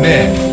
www.radionacional.net.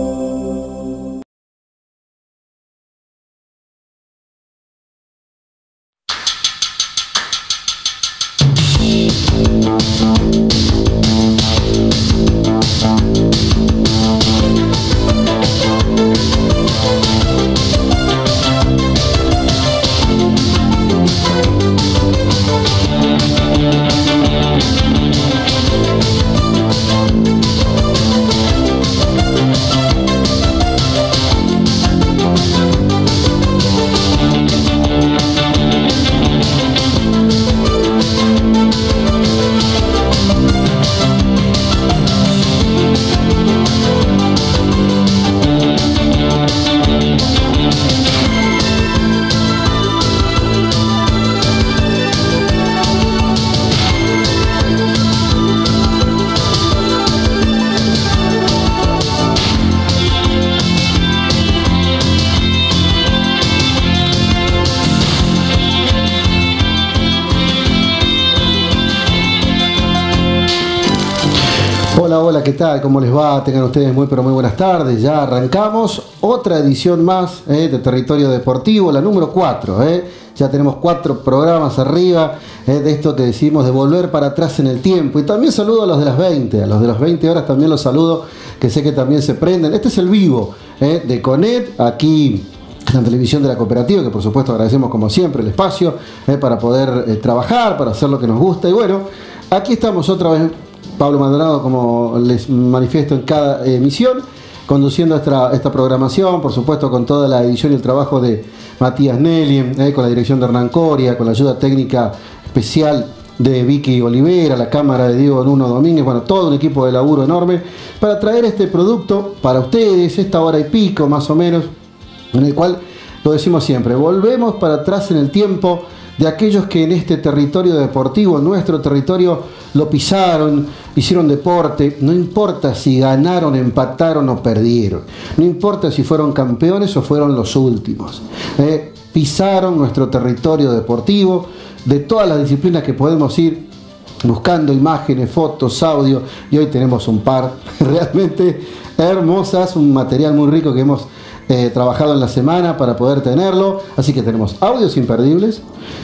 Hola, ¿qué tal? ¿Cómo les va? Tengan ustedes muy pero muy buenas tardes. Ya arrancamos otra edición más de Territorio Deportivo, la número 4. Ya tenemos 4 programas arriba de esto que decimos de volver para atrás en el tiempo. Y también saludo a los de las 20, a los de las 20 horas también los saludo, que sé que también se prenden. Este es el vivo de CONET, aquí en la televisión de la cooperativa, que por supuesto agradecemos como siempre el espacio para poder trabajar, para hacer lo que nos gusta. Y bueno, aquí estamos otra vez. Pablo Maldonado, como les manifiesto en cada emisión, conduciendo esta programación, por supuesto con toda la edición y el trabajo de Matías Nelly, con la dirección de Hernán Coria, con la ayuda técnica especial de Vicky Olivera, la cámara de Diego Nuno Domínguez, bueno, todo un equipo de laburo enorme para traer este producto para ustedes, esta hora y pico más o menos, en el cual, lo decimos siempre, volvemos para atrás en el tiempo de aquellos que en este territorio deportivo, en nuestro territorio, lo pisaron, hicieron deporte. No importa si ganaron, empataron o perdieron, no importa si fueron campeones o fueron los últimos, pisaron nuestro territorio deportivo, de todas las disciplinas que podemos ir buscando, imágenes, fotos, audio, y hoy tenemos un par realmente hermosas, un material muy rico que hemos trabajado en la semana para poder tenerlo. Así que tenemos audios imperdibles,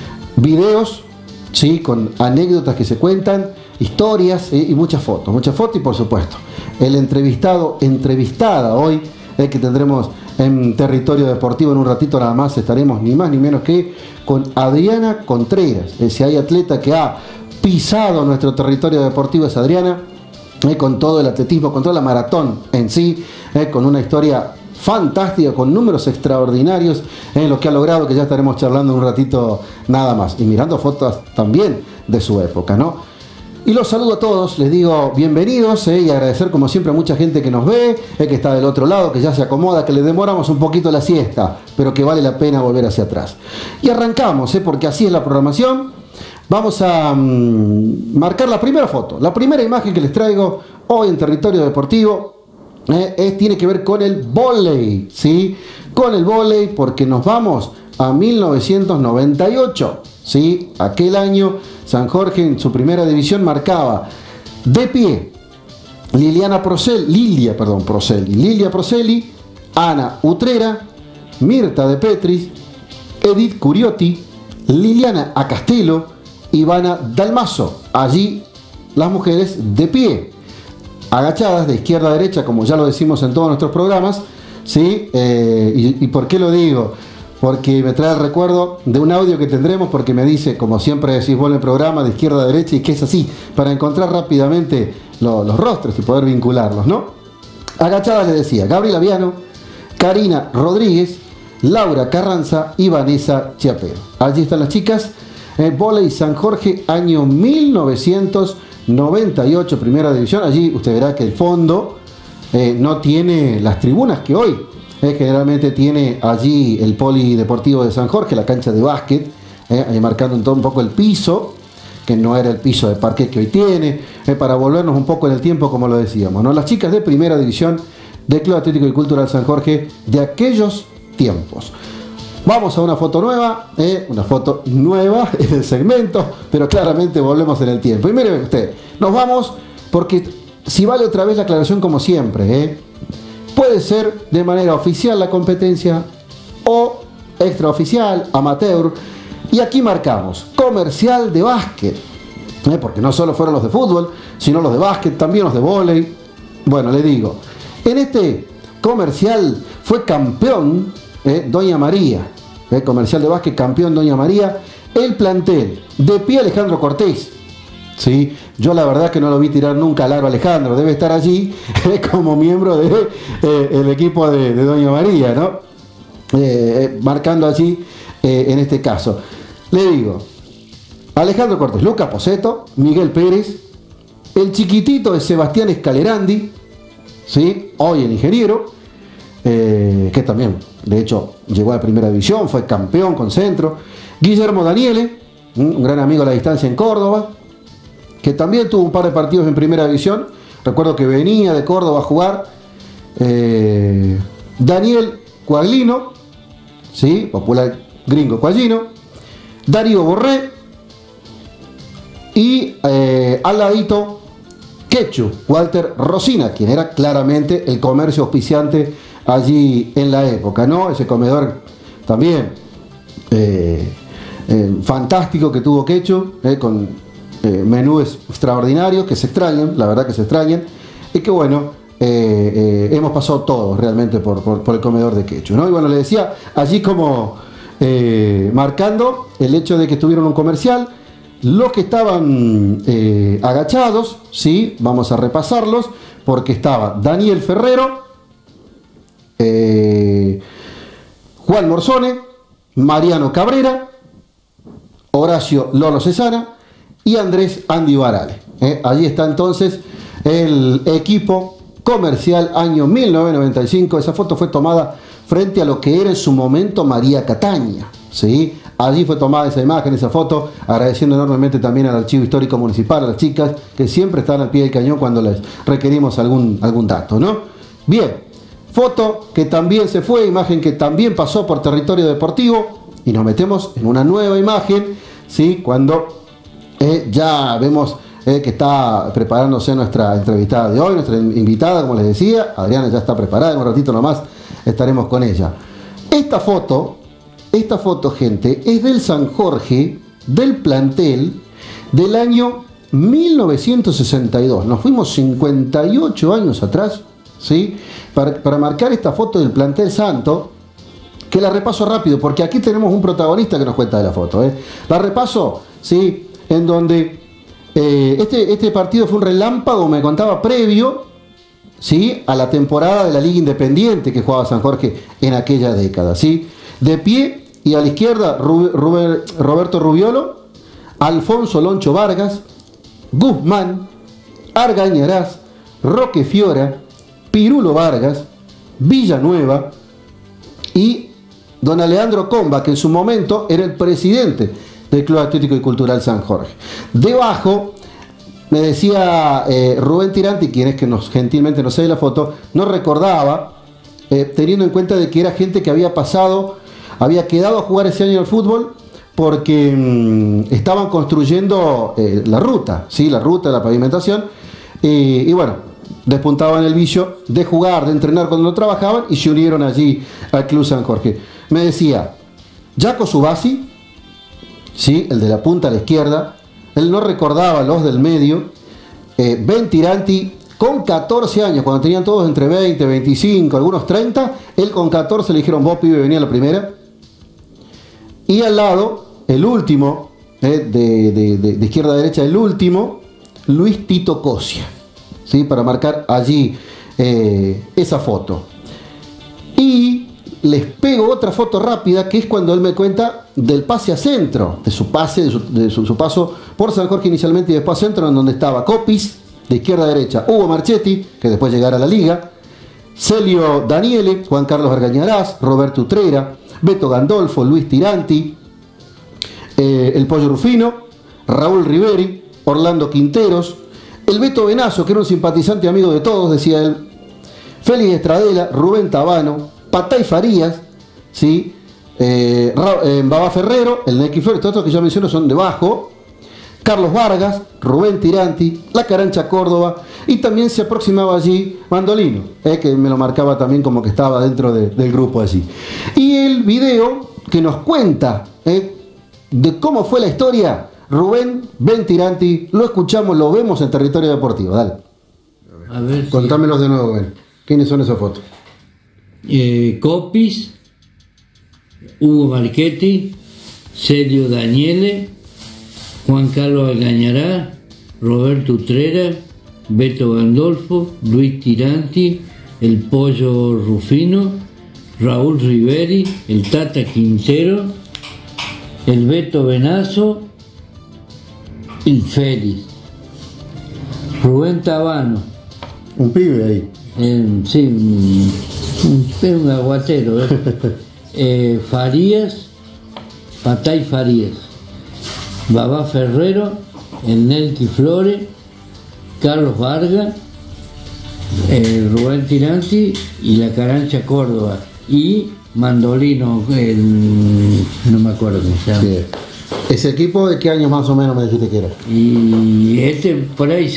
videos, ¿sí?, con anécdotas que se cuentan, historias, y muchas fotos y por supuesto el entrevistada hoy que tendremos en Territorio Deportivo. En un ratito nada más estaremos ni más ni menos que con Adriana Contreras. Si hay atleta que ha pisado nuestro territorio deportivo es Adriana, con todo el atletismo, con toda la maratón en sí, con una historia fantástica, con números extraordinarios en lo que ha logrado, que ya estaremos charlando un ratito nada más y mirando fotos también de su época, ¿no? Y los saludo a todos, les digo bienvenidos, y agradecer como siempre a mucha gente que nos ve, que está del otro lado, que ya se acomoda, que le demoramos un poquito la siesta, pero que vale la pena volver hacia atrás. Y arrancamos, porque así es la programación. Vamos a marcar la primera foto, la primera imagen que les traigo hoy en Territorio Deportivo. Tiene que ver con el vóley, ¿sí? Con el vóley, porque nos vamos a 1998, ¿sí? Aquel año San Jorge en su primera división marcaba de pie Lilia Proselli, Ana Utrera, Mirta de Petris, Edith Curiotti, Liliana Acastelo, Ivana Dalmazo. Allí las mujeres de pie, agachadas de izquierda a derecha, como ya lo decimos en todos nuestros programas, ¿sí? ¿Y por qué lo digo? Porque me trae el recuerdo de un audio que tendremos, porque me dice, como siempre decís vos en el programa, de izquierda a derecha, y que es así, para encontrar rápidamente los rostros y poder vincularlos, ¿no? Agachadas le decía Gabriela Viano, Karina Rodríguez, Laura Carranza y Vanessa Chiapero. Allí están las chicas. Vóley San Jorge, año 1998, primera división. Allí usted verá que el fondo no tiene las tribunas que hoy generalmente tiene allí el Polideportivo de San Jorge, la cancha de básquet, ahí marcando todo un poco el piso, que no era el piso de parquet que hoy tiene, para volvernos un poco en el tiempo, como lo decíamos, ¿no? Las chicas de primera división del Club Atlético y Cultural San Jorge de aquellos tiempos. Vamos a una foto nueva en el segmento, pero claramente volvemos en el tiempo. Y miren usted, nos vamos porque si vale otra vez la aclaración como siempre, puede ser de manera oficial la competencia o extraoficial, amateur, y aquí marcamos comercial de básquet, porque no solo fueron los de fútbol, sino los de básquet, también los de vóley. Bueno, le digo, en este comercial fue campeón Doña María, comercial de básquet, campeón Doña María, el plantel, de pie Alejandro Cortés. Sí, yo la verdad que no lo vi tirar nunca al aro Alejandro, debe estar allí como miembro del equipo de Doña María, ¿no? Marcando allí en este caso. Le digo, Alejandro Cortés, Lucas Poceto, Miguel Pérez, el chiquitito de Sebastián Escalerandi, ¿sí? Hoy el ingeniero, que también, de hecho, llegó a la primera división, fue campeón con Centro, Guillermo Daniele, un gran amigo a la distancia en Córdoba, que también tuvo un par de partidos en primera división. Recuerdo que venía de Córdoba a jugar. Daniel Coaglino, ¿sí? Popular gringo Coaglino. Darío Borré. Y al ladito, Quechu, Walter Rosina, quien era claramente el comercio auspiciante allí en la época, ¿no? Ese comedor también fantástico que tuvo Quechu, con menús extraordinarios que se extrañan, la verdad que se extrañan, y que bueno, hemos pasado todos realmente por el comedor de Quechu, ¿no? Y bueno, le decía allí como marcando el hecho de que tuvieron un comercial, los que estaban agachados, ¿sí? Vamos a repasarlos, porque estaba Daniel Ferrero, Juan Morzone, Mariano Cabrera, Horacio Lolo Cesana y Andrés Andy Barale. Allí está entonces el equipo comercial año 1995. Esa foto fue tomada frente a lo que era en su momento María Cataña, ¿sí? Allí fue tomada esa imagen, esa foto, agradeciendo enormemente también al Archivo Histórico Municipal, a las chicas que siempre están al pie del cañón cuando les requerimos algún dato, ¿no? Bien, foto que también se fue, imagen que también pasó por territorio deportivo, y nos metemos en una nueva imagen, ¿sí? Cuando ya vemos que está preparándose nuestra entrevistada de hoy, nuestra invitada, como les decía, Adriana ya está preparada, en un ratito nomás estaremos con ella. Esta foto, gente, es del San Jorge, del plantel del año 1962. Nos fuimos 58 años atrás, ¿sí? Para marcar esta foto del plantel santo, que la repaso rápido, porque aquí tenemos un protagonista que nos cuenta de la foto. La repaso, ¿sí? En donde este partido fue un relámpago, me contaba, previo, ¿sí? A la temporada de la Liga Independiente que jugaba San Jorge en aquella década, ¿sí? De pie y a la izquierda Roberto Rubiolo, Alfonso Loncho Vargas, Guzmán, Argañarás, Roque Fiora, Pirulo Vargas, Villanueva y don Alejandro Comba, que en su momento era el presidente del Club Atlético y Cultural San Jorge. Debajo, me decía Rubén Tiranti, quien es que gentilmente nos cede la foto, nos recordaba, teniendo en cuenta de que era gente que había quedado a jugar ese año al fútbol porque estaban construyendo la ruta, ¿sí? La ruta de la pavimentación, y bueno, despuntaban el vicio de jugar, de entrenar cuando no trabajaban, y se unieron allí al Club San Jorge. Me decía, Jaco Subasi, ¿sí? El de la punta a la izquierda, él no recordaba los del medio, Ben Tiranti, con 14 años, cuando tenían todos entre 20, 25, algunos 30, él con 14 le dijeron, vos pibe, venía a la primera. Y al lado, el último, de izquierda a derecha, el último, Luis Tito Cosia, ¿sí? Para marcar allí esa foto. Y les pego otra foto rápida, que es cuando él me cuenta del pase a Centro, de su paso por San Jorge inicialmente y después a Centro, en donde estaba Copis, de izquierda a derecha, Hugo Marchetti, que después llegara a la Liga, Celio Daniele, Juan Carlos Argañarás, Roberto Utrera, Beto Gandolfo, Luis Tiranti, el Pollo Rufino, Raúl Riveri, Orlando Quinteros, el Beto Venazo, que era un simpatizante amigo de todos, decía él, Félix Estradela, Rubén Tabano, Patay Farías, ¿sí? Baba Ferrero, el Neki Flores, todos estos que ya menciono son debajo, Carlos Vargas, Rubén Tiranti, La Carancha Córdoba, y también se aproximaba allí Mandolino, que me lo marcaba también como que estaba dentro del grupo allí. Y el video que nos cuenta de cómo fue la historia, Rubén Tiranti, lo escuchamos, lo vemos en Territorio Deportivo. Dale. A ver, contámelos de nuevo, Ben. ¿Quiénes son esas fotos? Copis, Hugo Marchetti, Sergio Daniele, Juan Carlos Algañará, Roberto Utrera, Beto Gandolfo, Luis Tiranti, el Pollo Rufino, Raúl Riveri, el Tata Quintero, el Beto Venazo, el Félix, Rubén Tabano. Un pibe ahí. Sí, un aguatero. Farías, Patay Farías, Babá Ferrero, el Nelky Flores, Carlos Vargas, Rubén Tiranti y La Carancha Córdoba, y Mandolino, no me acuerdo cómo se llama. Sí. ¿Ese equipo de qué años más o menos me dijiste que era? Y por ahí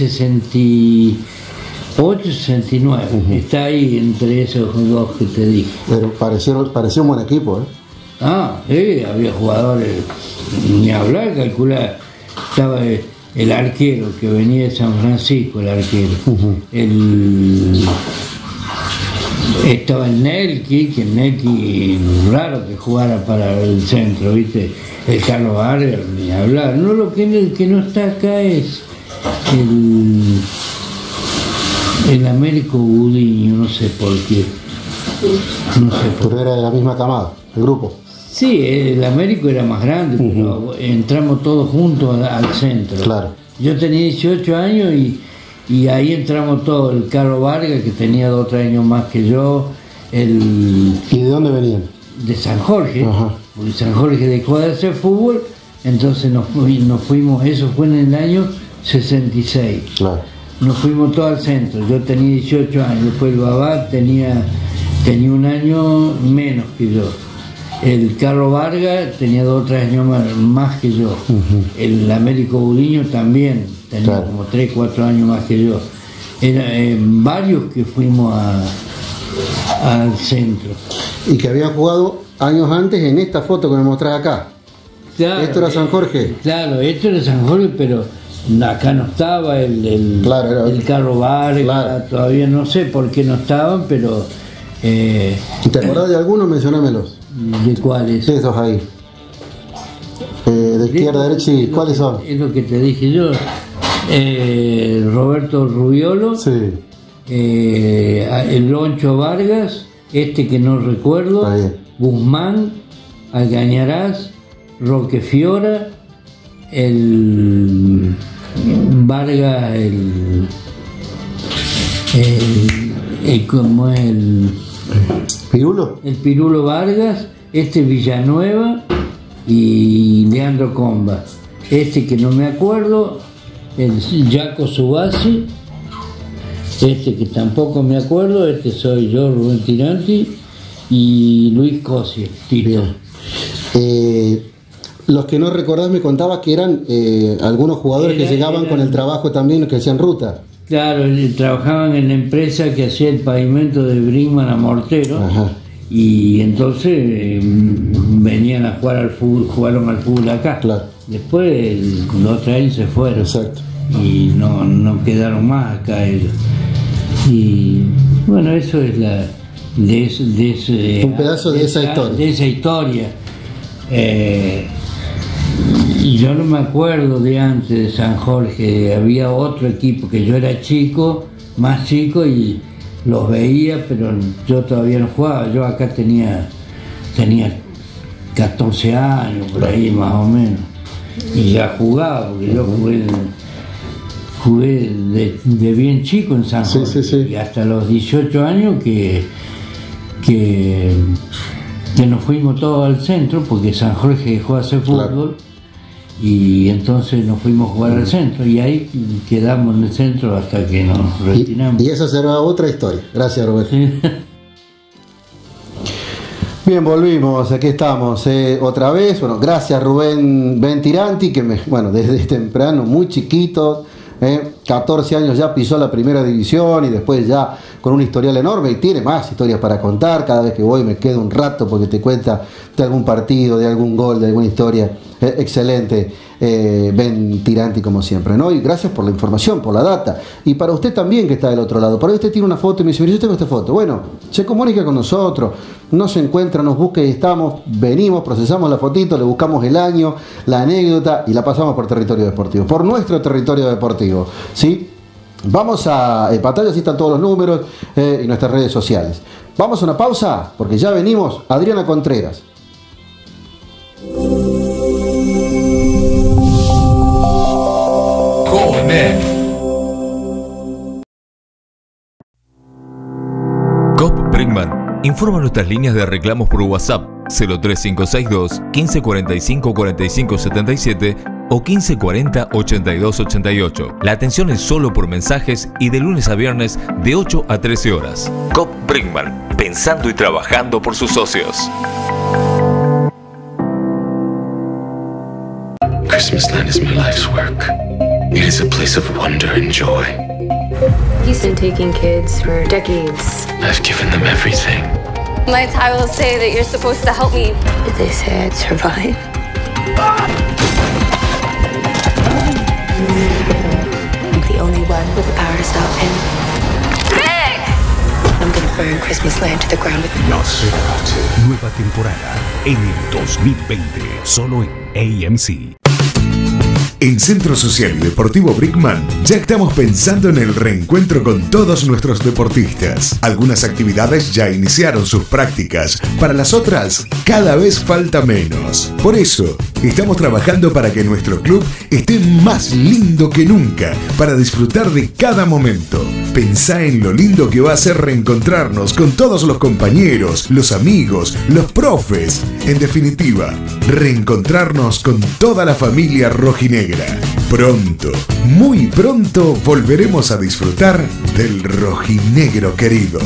68, 69, está ahí entre esos dos que te dije. Pero pareció un buen equipo, Había jugadores, ni hablar, calcular, estaba el arquero que venía de San Francisco, el arquero, estaba el Nelky, raro que jugara para el centro, ¿viste? El Carlos Vargas, ni hablar. No, lo que no está acá es el Américo Gudiño, no sé por qué. Pero era de la misma camada, el grupo. Sí, el Américo era más grande, pero entramos todos juntos al centro. Claro. Yo tenía 18 años y ahí entramos todos. El Carlos Vargas, que tenía 2 o 3 años más que yo. ¿Y de dónde venían? De San Jorge. Ajá. Porque San Jorge dejó de hacer fútbol, entonces nos fuimos, eso fue en el año 66. Claro. Nos fuimos todos al centro. Yo tenía 18 años, después el Babá tenía 1 año menos que yo. El Carlos Vargas tenía 2 o 3 años más que yo. El Américo Gudiño también tenía como 3 o 4 años más que yo. Eran varios que fuimos al centro. Y que habían jugado años antes en esta foto que me mostrás acá. Claro, ¿Esto era San Jorge? Claro, esto era San Jorge, pero acá no estaba el Carlos Vargas, claro. Todavía no sé por qué no estaban, pero... ¿Te acordás de algunos? Mencionámelos. ¿De cuáles? Esos ahí. De izquierda a derecha, sí. ¿Cuáles son? Es lo que te dije yo. Roberto Rubiolo, sí. El Loncho Vargas, que no recuerdo, Guzmán, Algañarás, Roque Fiora, el Vargas, ¿cómo es el Pirulo? El Pirulo Vargas, Villanueva y Leandro Comba. Que no me acuerdo, el Jaco Subasi, que tampoco me acuerdo, soy yo, Rubén Tiranti, y Luis Cosi, Tito. Los que no recordás me contabas que eran algunos jugadores que llegaban con el trabajo también, que hacían ruta. Claro, trabajaban en la empresa que hacía el pavimento de Brinkmann a Mortero. Ajá. Y entonces venían a jugar al fútbol, jugaron al fútbol acá. Claro. Después, los 3 años se fueron. Exacto. Y no quedaron más acá ellos. Y bueno, eso es un pedazo de esa historia. De esa historia. Y yo no me acuerdo de antes de San Jorge, había otro equipo que yo era chico, más chico, y los veía, pero yo todavía no jugaba. Yo acá tenía 14 años, por ahí más o menos, y ya jugaba, porque yo jugué de bien chico en San Jorge, sí. Y hasta los 18 años que nos fuimos todos al centro, porque San Jorge dejó de hacer fútbol. Claro. Y entonces nos fuimos a jugar al centro y ahí quedamos en el centro hasta que nos retiramos. Y esa será otra historia. Gracias, Roberto. Bien, volvimos, aquí estamos otra vez. Bueno, gracias Rubén Bentiranti, que desde temprano, muy chiquito, 14 años ya pisó la primera división y después ya con un historial enorme y tiene más historias para contar. Cada vez que voy me quedo un rato porque te cuenta de algún partido, de algún gol, de alguna historia. Excelente, Bentiranti como siempre, ¿no? Y gracias por la información, por la data. Y para usted también que está del otro lado. Para usted tiene una foto y me dice, mira, yo tengo esta foto. Bueno, se comunica con nosotros, nos encuentra, nos busca y estamos, venimos, procesamos la fotito, le buscamos el año, la anécdota y la pasamos por territorio deportivo, por nuestro territorio deportivo, ¿sí? Vamos a pantalla, así están todos los números y nuestras redes sociales. Vamos a una pausa porque ya venimos. Adriana Contreras. Coop Brinkman informa nuestras líneas de reclamos por WhatsApp 03562 1545 4577 o 1540 8288. La atención es solo por mensajes y de lunes a viernes de 8 a 13 horas. Coop Brinkman, pensando y trabajando por sus socios. Christmasland is my life's work. It is a place of wonder and joy. He's been taking kids for decades. I've given them everything. My tie will say that you're supposed to help me. Did they say I'd survive? I'm the only one with the power to stop him. Rick! I'm gonna burn Christmasland to the ground with him. Nueva temporada en el 2020, solo en AMC. En Centro Social y Deportivo Brickman ya estamos pensando en el reencuentro con todos nuestros deportistas. Algunas actividades ya iniciaron sus prácticas, para las otras cada vez falta menos. Por eso, estamos trabajando para que nuestro club esté más lindo que nunca, para disfrutar de cada momento. Pensá en lo lindo que va a ser reencontrarnos con todos los compañeros, los amigos, los profes. En definitiva, reencontrarnos con toda la familia rojinegra. Pronto, muy pronto, volveremos a disfrutar del rojinegro querido.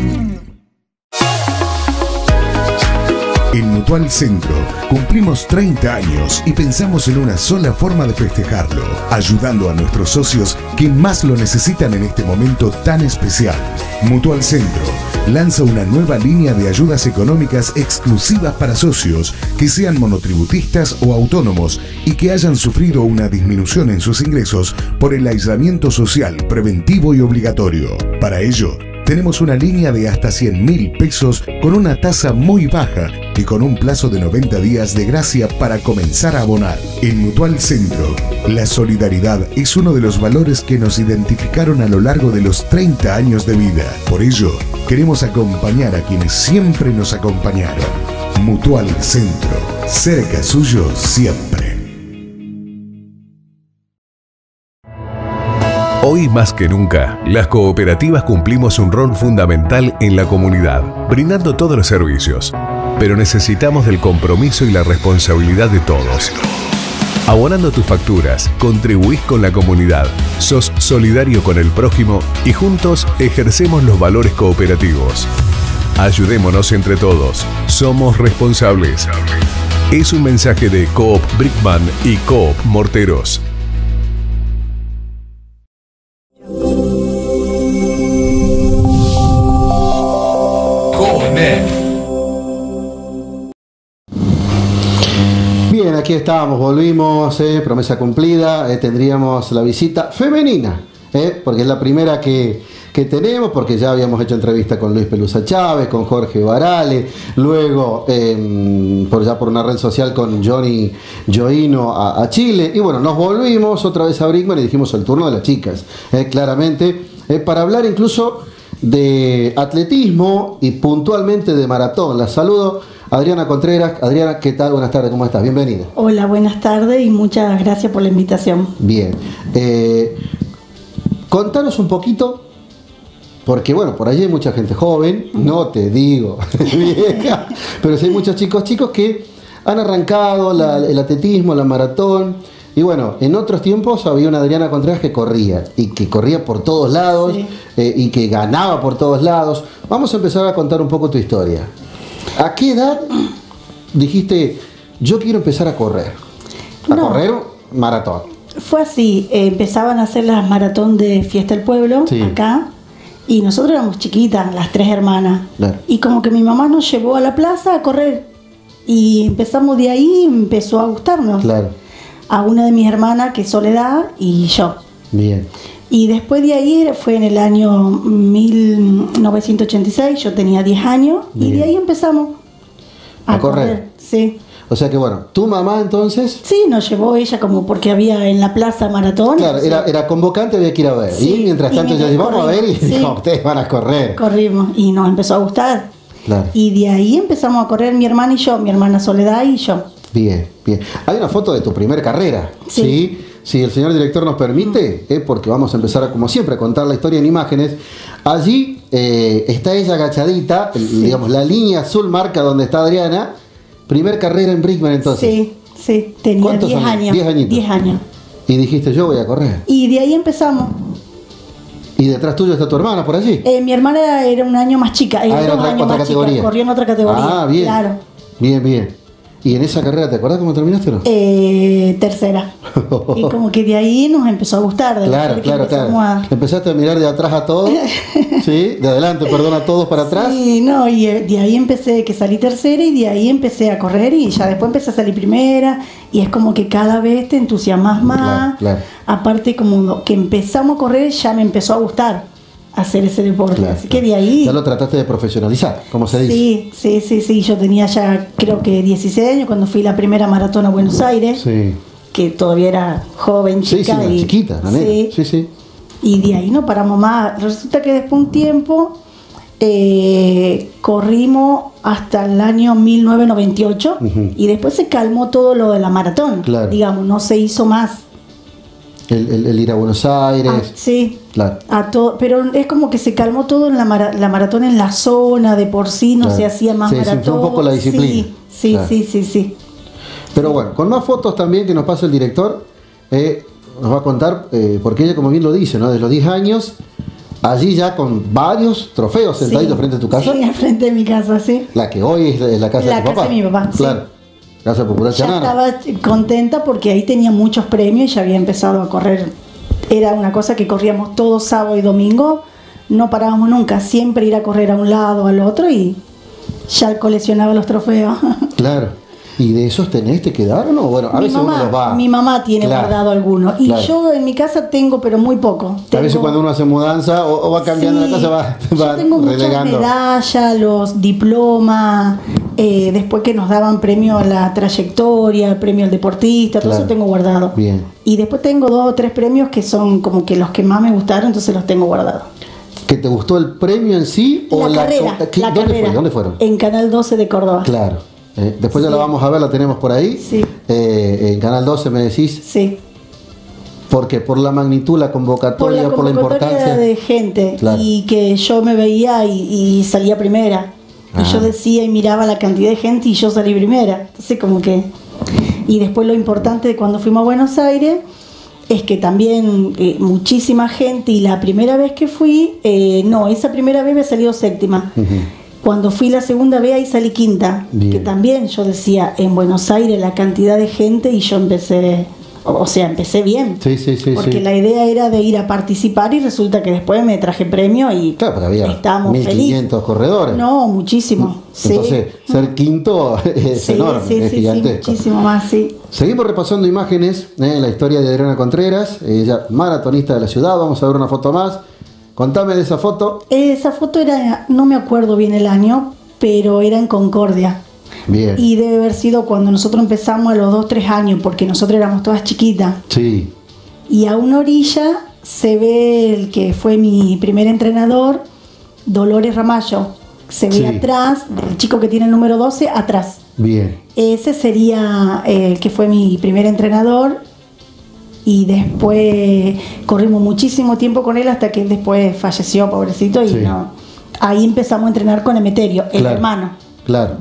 En Mutual Centro cumplimos 30 años y pensamos en una sola forma de festejarlo, ayudando a nuestros socios que más lo necesitan en este momento tan especial. Mutual Centro lanza una nueva línea de ayudas económicas exclusivas para socios que sean monotributistas o autónomos y que hayan sufrido una disminución en sus ingresos por el aislamiento social preventivo y obligatorio. Para ello, tenemos una línea de hasta 100.000 pesos con una tasa muy baja y con un plazo de 90 días de gracia para comenzar a abonar. En Mutual Centro, la solidaridad es uno de los valores que nos identificaron a lo largo de los 30 años de vida. Por ello, queremos acompañar a quienes siempre nos acompañaron. Mutual Centro, cerca suyo siempre. Hoy más que nunca, las cooperativas cumplimos un rol fundamental en la comunidad, brindando todos los servicios. Pero necesitamos del compromiso y la responsabilidad de todos. Abonando tus facturas, contribuís con la comunidad, sos solidario con el prójimo y juntos ejercemos los valores cooperativos. Ayudémonos entre todos, somos responsables. Es un mensaje de Coop Brickman y Coop Morteros. Bien, aquí estábamos, volvimos, promesa cumplida, tendríamos la visita femenina, porque es la primera que tenemos, porque ya habíamos hecho entrevista con Luis Pelusa Chávez, con Jorge Barale, luego por una red social con Johnny Joino a Chile, y bueno, nos volvimos otra vez a Brickman y dijimos el turno de las chicas, claramente, para hablar incluso de atletismo y puntualmente de maratón. La saludo, Adriana Contreras. Adriana, ¿qué tal? Buenas tardes, ¿cómo estás? Bienvenida. Hola, buenas tardes y muchas gracias por la invitación. Bien. Contanos un poquito, porque bueno, por allí hay mucha gente joven, no te digo vieja, pero sí hay muchos chicos que han arrancado el atletismo, la maratón. Y bueno, en otros tiempos había una Adriana Contreras que corría, y que corría por todos lados, sí. Y que ganaba por todos lados. Vamos a empezar a contar un poco tu historia. ¿A qué edad dijiste, yo quiero empezar a correr? Correr maratón. Fue así, empezaban a hacer las maratón de Fiesta del Pueblo, acá, y nosotros éramos chiquitas, las 3 hermanas. Claro. Y como que mi mamá nos llevó a la plaza a correr. Y empezamos de ahí, empezó a gustarnos. Claro. A una de mis hermanas, que es Soledad, y yo. Bien. Y después de ahí fue en el año 1986, yo tenía 10 años, y de ahí empezamos a correr. Sí. O sea que bueno, tu mamá entonces... Sí, nos llevó ella como porque había en la plaza maratón. Claro, era convocante, había que ir a ver. Sí, y mientras tanto ella dijo, vamos a ver, y dijo, ustedes van a correr. Corrimos y nos empezó a gustar. Claro. Y de ahí empezamos a correr mi hermana y yo, mi hermana Soledad y yo. Bien, bien. Hay una foto de tu primer carrera, ¿sí? Si el señor director nos permite, porque vamos a empezar, como siempre, a contar la historia en imágenes. Allí está ella agachadita, digamos, la línea azul marca donde está Adriana. Primer carrera en Brinkmann entonces. Sí, tenía 10 años. 10 añitos. 10 años. Y dijiste, yo voy a correr. Y de ahí empezamos. ¿Y detrás tuyo está tu hermana por allí? Mi hermana era un año más chica, era 2 años más categoría. Chica, corrió en otra categoría. Ah, bien. Claro. Bien, bien. ¿Y en esa carrera te acuerdas cómo terminaste o no? Tercera. Y como que de ahí nos empezó a gustar. Claro. Empezaste a mirar de atrás a todos, ¿sí? De adelante, perdón, a todos para atrás. Sí, no, y de ahí empecé, que salí tercera y de ahí empecé a correr y ya después empecé a salir primera y es como que cada vez te entusiasmas más. Claro. Aparte como que empezamos a correr ya me empezó a gustar hacer ese deporte, así que de ahí... Ya lo trataste de profesionalizar, como se dice. Sí, yo tenía ya creo que 16 años cuando fui la primera maratón a Buenos Aires, que todavía era joven, chica. Sí, chiquita, la nena. Sí. Y de ahí no paramos más. Resulta que después de un tiempo corrimos hasta el año 1998 y después se calmó todo lo de la maratón, digamos, no se hizo más. El ir a Buenos Aires. Sí, claro. Pero es como que se calmó todo en la maratón en la zona, de por sí no se hacía más maratón. Se un poco la disciplina. Sí. Pero bueno, con más fotos también que nos pasa el director, nos va a contar, porque ella como bien lo dice, ¿no? De los 10 años, allí ya con varios trofeos sentaditos frente a tu casa. Sí, al frente de mi casa, sí. La que hoy es la casa de tu papá. La casa de mi papá, claro. Casa Popular Ya Chanana. estaba contenta porque ahí tenía muchos premios y ya había empezado a correr. Era una cosa que corríamos todos sábado y domingo, no parábamos nunca, siempre ir a correr a un lado, al otro y ya coleccionaba los trofeos. Claro. ¿Y de esos te quedaron o bueno? A veces uno los va... Mi mamá tiene guardado algunos y yo en mi casa tengo, pero muy poco. A veces cuando uno hace mudanza o va cambiando la casa va yo tengo relegando. Muchas medallas, los diplomas, después que nos daban premio a la trayectoria, premio al deportista, todo eso tengo guardado. Bien. Y después tengo 2 o 3 premios que son como que los que más me gustaron, entonces los tengo guardados. ¿Que te gustó el premio en sí o la carrera? ¿Dónde fueron? En Canal 12 de Córdoba. Claro. Después ya la vamos a ver, la tenemos por ahí. Sí. En Canal 12 me decís. Sí. Porque por la magnitud, la convocatoria, por la importancia de gente y que yo me veía y salía primera. Y yo decía y miraba la cantidad de gente y yo salí primera. Entonces como que... Y después lo importante de cuando fuimos a Buenos Aires es que también muchísima gente y la primera vez que fui, esa primera vez me salió séptima. Cuando fui la segunda vez ahí salí quinta. Bien. Que también yo decía, en Buenos Aires la cantidad de gente y yo empecé bien. Sí. Porque la idea era de ir a participar y resulta que después me traje premio y estábamos 1.500 corredores. No, muchísimo. Entonces, ser quinto es enorme, es gigantesco. Muchísimo más, sí. Seguimos repasando imágenes, la historia de Adriana Contreras, ella maratonista de la ciudad. Vamos a ver una foto más. Contame de esa foto. Esa foto era, no me acuerdo bien el año, pero era en Concordia. Bien. Y debe haber sido cuando nosotros empezamos a los 2-3 años, porque nosotros éramos todas chiquitas. Sí. Y a una orilla se ve el que fue mi primer entrenador, Dolores Ramallo. Se ve atrás, el chico que tiene el número 12, atrás. Bien. Ese sería el que fue mi primer entrenador. Y corrimos muchísimo tiempo con él hasta que él después falleció, pobrecito, y ahí empezamos a entrenar con Emeterio, el hermano. Claro.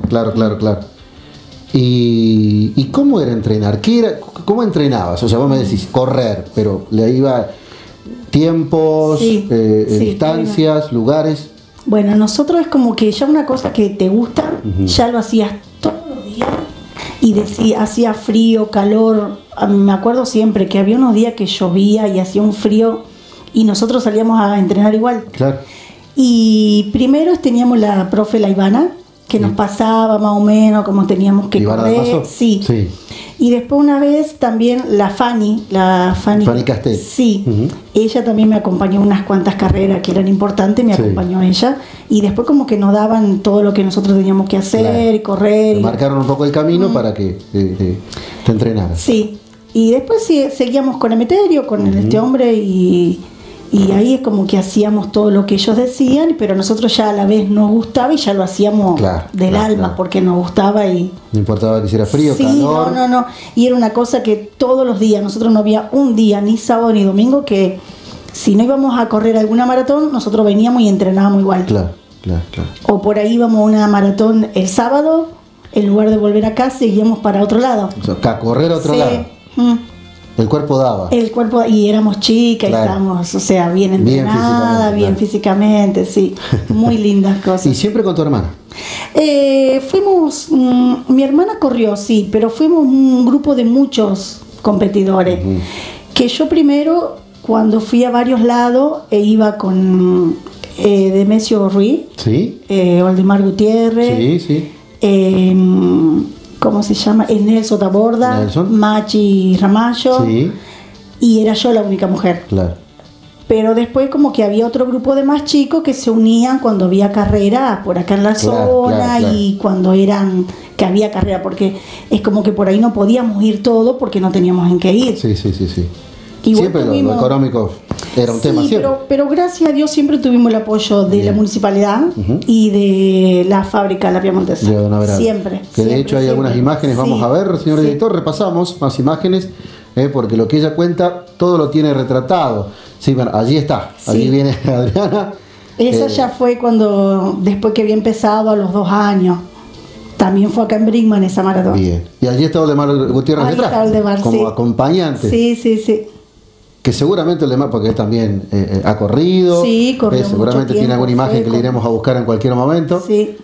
¿Y cómo era entrenar? ¿Cómo entrenabas? O sea, vos me decís correr, pero le iba tiempos, distancias, lugares. Bueno, nosotros es como que ya una cosa que te gusta, ya lo hacías todos los días y hacía frío, calor. Me acuerdo siempre que había unos días que llovía y hacía un frío y nosotros salíamos a entrenar igual. Claro. Y primero teníamos la profe La Ivana, que nos pasaba más o menos cómo teníamos que ¿Ivana correr. Damaso? Sí. Sí. Y después una vez también Fanny Castel. Sí, ella también me acompañó unas cuantas carreras que eran importantes, me acompañó ella. Y después como que nos daban todo lo que nosotros teníamos que hacer, y correr. Te marcaron un poco el camino para que te entrenaras. Sí, y después seguíamos con Emeterio, con este hombre, y ahí es como que hacíamos todo lo que ellos decían, pero nosotros ya a la vez nos gustaba y ya lo hacíamos del alma, porque nos gustaba y... No importaba que hiciera frío, sí, calor. No. Y era una cosa que todos los días, nosotros no había un día, ni sábado ni domingo, que si no íbamos a correr alguna maratón, nosotros veníamos y entrenábamos igual. Claro. O por ahí íbamos a una maratón el sábado, en lugar de volver acá, seguíamos para otro lado. O sea, a correr a otro lado. El cuerpo daba. El cuerpo, y éramos chicas, y estábamos, o sea, bien entrenadas, bien físicamente, sí. Muy lindas cosas. ¿Y siempre con tu hermana? Fuimos, mi hermana corrió, sí, pero fuimos un grupo de muchos competidores. Que yo primero, cuando fui a varios lados, iba con Demesio Ruiz, Waldemar Gutiérrez, ¿cómo se llama? Nelson Taborda, Machi Ramallo, y era yo la única mujer. Claro. Pero después como que había otro grupo de más chicos que se unían cuando había carrera por acá en la zona y cuando que había carrera, porque es como que por ahí no podíamos ir todo porque no teníamos en qué ir. Sí. Igual siempre lo económico era un tema siempre. Pero gracias a Dios siempre tuvimos el apoyo de la municipalidad y de la fábrica La Piamontesa. Siempre. Que de hecho hay algunas imágenes, vamos a ver, señor director, repasamos más imágenes, porque lo que ella cuenta, todo lo tiene retratado. Sí, bueno, allí está, allí viene Adriana. Esa ya fue después que había empezado a los 2 años. También fue acá en Brinkman esa maratón. Bien. Y allí está Waldemar Gutiérrez detrás, como acompañante. Sí. Que seguramente Waldemar, porque él también ha corrido. Sí, corrió seguramente tiene alguna imagen que le iremos a buscar en cualquier momento. Sí.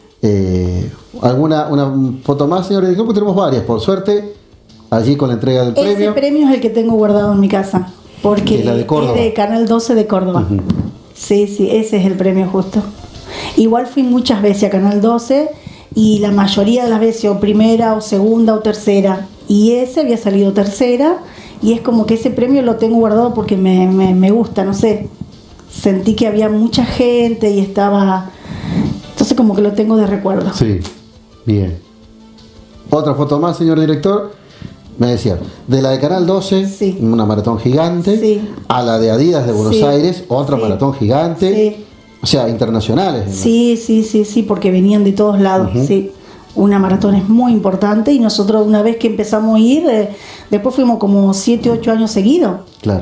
¿Una foto más, señor director? Porque tenemos varias, por suerte, allí con la entrega del premio. Ese premio es el que tengo guardado en mi casa, porque es la de Córdoba. Es de Canal 12 de Córdoba. Sí, ese es el premio justo. Igual fui muchas veces a Canal 12 y la mayoría de las veces o primera o segunda o tercera, y ese había salido tercera, y es como que ese premio lo tengo guardado porque me gusta, no sé, sentí que había mucha gente y estaba, entonces como que lo tengo de recuerdo. Sí, bien. Otra foto más, señor director. Me decía, de la de Canal 12, una maratón gigante, a la de Adidas de Buenos Aires, otra maratón gigante, o sea, internacionales. ¿No? Sí, porque venían de todos lados, Una maratón es muy importante y nosotros una vez que empezamos a ir, después fuimos como 7, 8 años seguidos. Claro.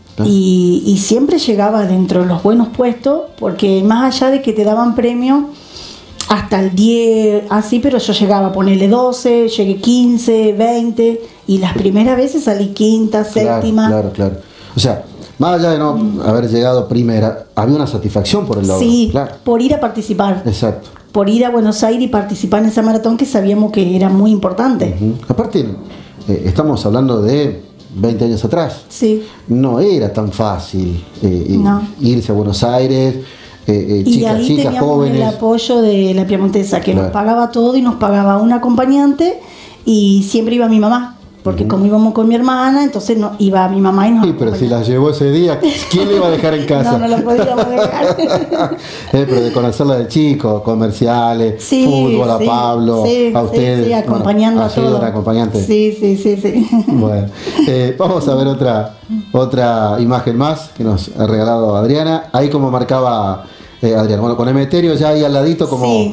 Y siempre llegaba dentro de los buenos puestos, porque más allá de que te daban premio hasta el 10, así, pero yo llegaba a ponerle 12, llegué 15, 20, y las primeras veces salí quinta, séptima. Claro. O sea, más allá de no haber llegado primera, había una satisfacción por el logro. Sí, por ir a participar. Exacto. Por ir a Buenos Aires y participar en esa maratón que sabíamos que era muy importante. Aparte, estamos hablando de 20 años atrás. Sí. No era tan fácil irse a Buenos Aires, y ahí chicas teníamos jóvenes. El apoyo de La Piamontesa, que nos pagaba todo y nos pagaba un acompañante, y siempre iba mi mamá. Porque como íbamos con mi hermana, entonces no iba mi mamá y nos pero si la llevó ese día, ¿quién le iba a dejar en casa? No la podíamos dejar. Pero de conocerla de chico, comerciales, fútbol, a Pablo, a ustedes. Sí, acompañando a todos. Acompañante. Sí. Bueno, vamos a ver otra imagen más que nos ha regalado Adriana. Ahí como marcaba Adriana. Bueno, con Emeterio ya ahí al ladito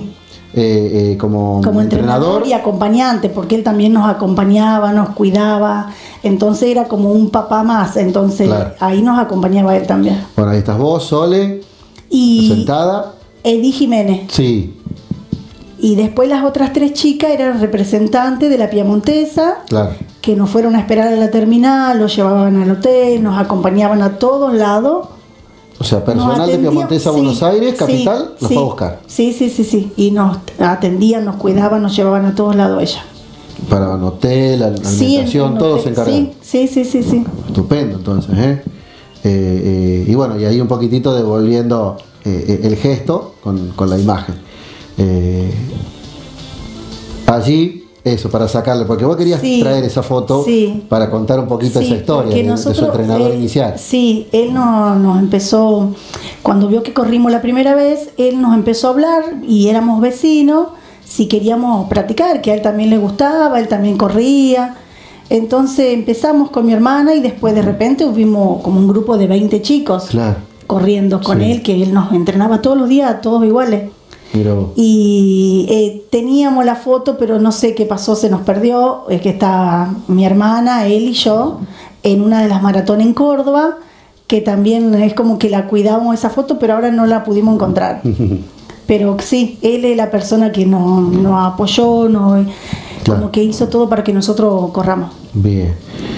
como entrenador y acompañante, porque él también nos acompañaba, nos cuidaba, entonces era como un papá más, entonces ahí nos acompañaba él también. Bueno, ahí estás vos, Sole, sentada. Eddie Jiménez. Sí. Y después las otras 3 chicas eran representantes de La Piamontesa, que nos fueron a esperar a la terminal, los llevaban al hotel, nos acompañaban a todos lados, O sea, personal de Piamontes a Buenos Aires, capital, los fue a buscar. Sí. Y nos atendían, nos cuidaban, nos llevaban a todos lados ella. Para un hotel, alimentación, todos se encargaban. Sí. Estupendo, entonces, y bueno, y ahí un poquitito devolviendo el gesto con la imagen. Allí, eso, para sacarle, porque vos querías traer esa foto para contar un poquito esa historia de su entrenador inicial. Sí, él nos empezó, cuando vio que corrimos la primera vez, él nos empezó a hablar y éramos vecinos, si queríamos practicar, que a él también le gustaba, él también corría. Entonces empezamos con mi hermana y después de repente hubimos como un grupo de 20 chicos corriendo con él, que él nos entrenaba todos los días, todos iguales. Y teníamos la foto, pero no sé qué pasó, se nos perdió. Es que está mi hermana, él y yo en una de las maratones en Córdoba, que también es como que la cuidamos esa foto, pero ahora no la pudimos encontrar. Pero sí, él es la persona que nos apoyó, como que hizo todo para que nosotros corramos. Bien.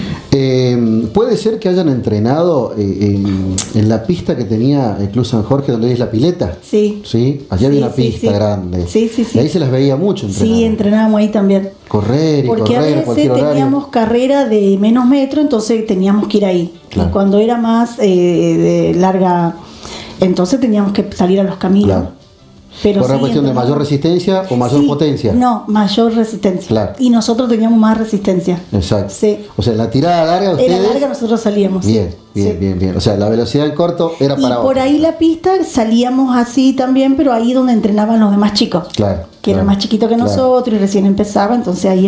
¿Puede ser que hayan entrenado en la pista que tenía el Club San Jorge, donde es la pileta? Sí. ¿Sí? Allí había una pista grande. Sí. Y ahí se las veía mucho entrenar. Sí, entrenábamos ahí también. Correr porque correr a veces teníamos carrera de menos metro, entonces teníamos que ir ahí. Claro. Y cuando era más de larga, entonces teníamos que salir a los caminos. Claro. Pero ¿por una cuestión de mayor resistencia o mayor potencia? No, mayor resistencia. Claro. Y nosotros teníamos más resistencia. Exacto. Sí. O sea, la tirada larga ustedes... En la larga nosotros salíamos. Bien. O sea, la velocidad del corto era para por ahí la pista salíamos así también, pero ahí donde entrenaban los demás chicos. Claro. Que eran más chiquitos que nosotros y recién empezaba, entonces ahí...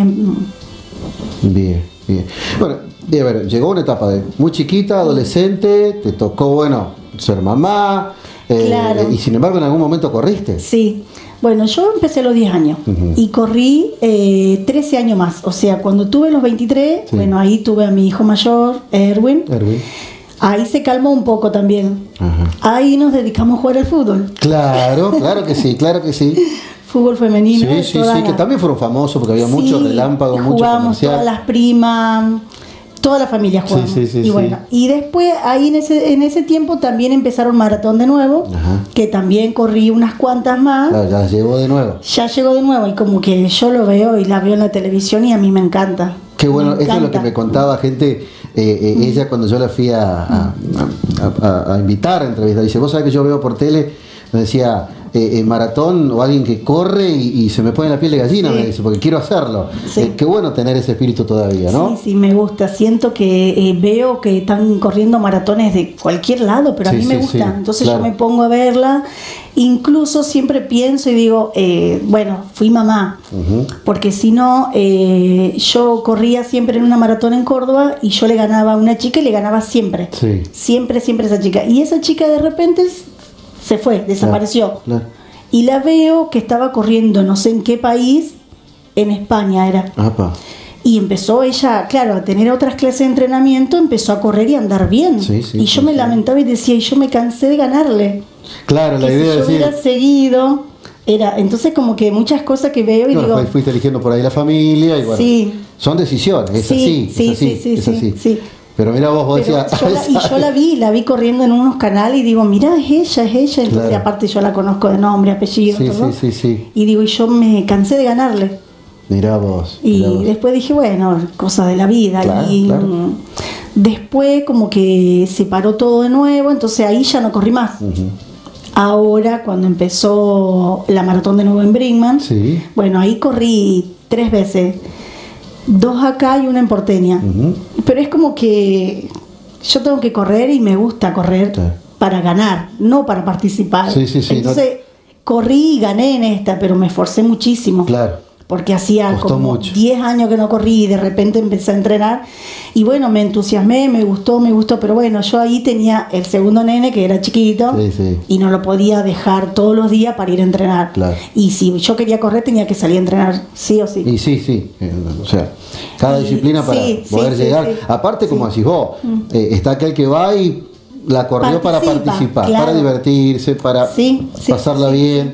Bien. Bueno, a ver, llegó una etapa de muy chiquita, adolescente, te tocó, ser mamá... Claro. Y sin embargo en algún momento corriste. Sí, bueno, yo empecé a los 10 años y corrí 13 años más. O sea, cuando tuve los 23, bueno, ahí tuve a mi hijo mayor, Erwin. Ahí se calmó un poco también. Ahí nos dedicamos a jugar al fútbol. Claro que sí. Fútbol femenino. Sí, que también fueron famosos porque había muchos relámpagos, muchos jugábamos todas las primas. Toda la familia jugamos. Sí, bueno, y después ahí en ese tiempo también empezaron maratón de nuevo, que también corrí unas cuantas más. Claro, ya llegó de nuevo. Ya llegó de nuevo y como que yo lo veo y la veo en la televisión y a mí me encanta. Qué bueno, eso es lo que me contaba gente, ella cuando yo la fui a invitar a entrevistar, dice, vos sabés que yo veo por tele, me decía, maratón o alguien que corre y se me pone la piel de gallina, me dice, porque quiero hacerlo. Qué bueno tener ese espíritu todavía, ¿no? Sí, me gusta. Siento que veo que están corriendo maratones de cualquier lado, pero a mí me gusta. Entonces yo me pongo a verla. Incluso siempre pienso y digo, fui mamá. Porque si no, yo corría siempre en una maratón en Córdoba y yo le ganaba a una chica y le ganaba siempre. Siempre esa chica. Y esa chica de repente se fue, desapareció. Claro. Y la veo que estaba corriendo no sé en qué país, en España era. Y empezó ella, claro, a tener otras clases de entrenamiento, empezó a correr y a andar bien. Y yo me lamentaba y decía, y yo me cansé de ganarle. Claro, la idea si yo hubiera seguido, entonces como que muchas cosas que veo y digo... Fuiste eligiendo por ahí la familia y bueno, son decisiones, es así. Pero mira vos decías... Yo la vi corriendo en unos canales y digo, mira, es ella. Entonces aparte yo la conozco de nombre, apellido, todo. Y digo, y yo me cansé de ganarle. Mirá vos. Después dije, bueno, cosas de la vida. Claro. Después como que se paró todo de nuevo, entonces ahí ya no corrí más. Ahora, cuando empezó la maratón de nuevo en Brinkman, bueno, ahí corrí 3 veces. 2 acá y 1 en Porteña. Pero es como que yo tengo que correr y me gusta correr para ganar, no para participar. Entonces corrí y gané en esta, pero me esforcé muchísimo. Claro. Porque hacía como 10 años que no corrí y de repente empecé a entrenar y bueno, me entusiasmé, me gustó, pero bueno, yo ahí tenía el segundo nene que era chiquito y no lo podía dejar todos los días para ir a entrenar. Y si yo quería correr tenía que salir a entrenar sí o sí. Y o sea, cada disciplina para poder llegar. Aparte, como decís vos, está aquel que va y la corrió para participar, para divertirse, para pasarla bien.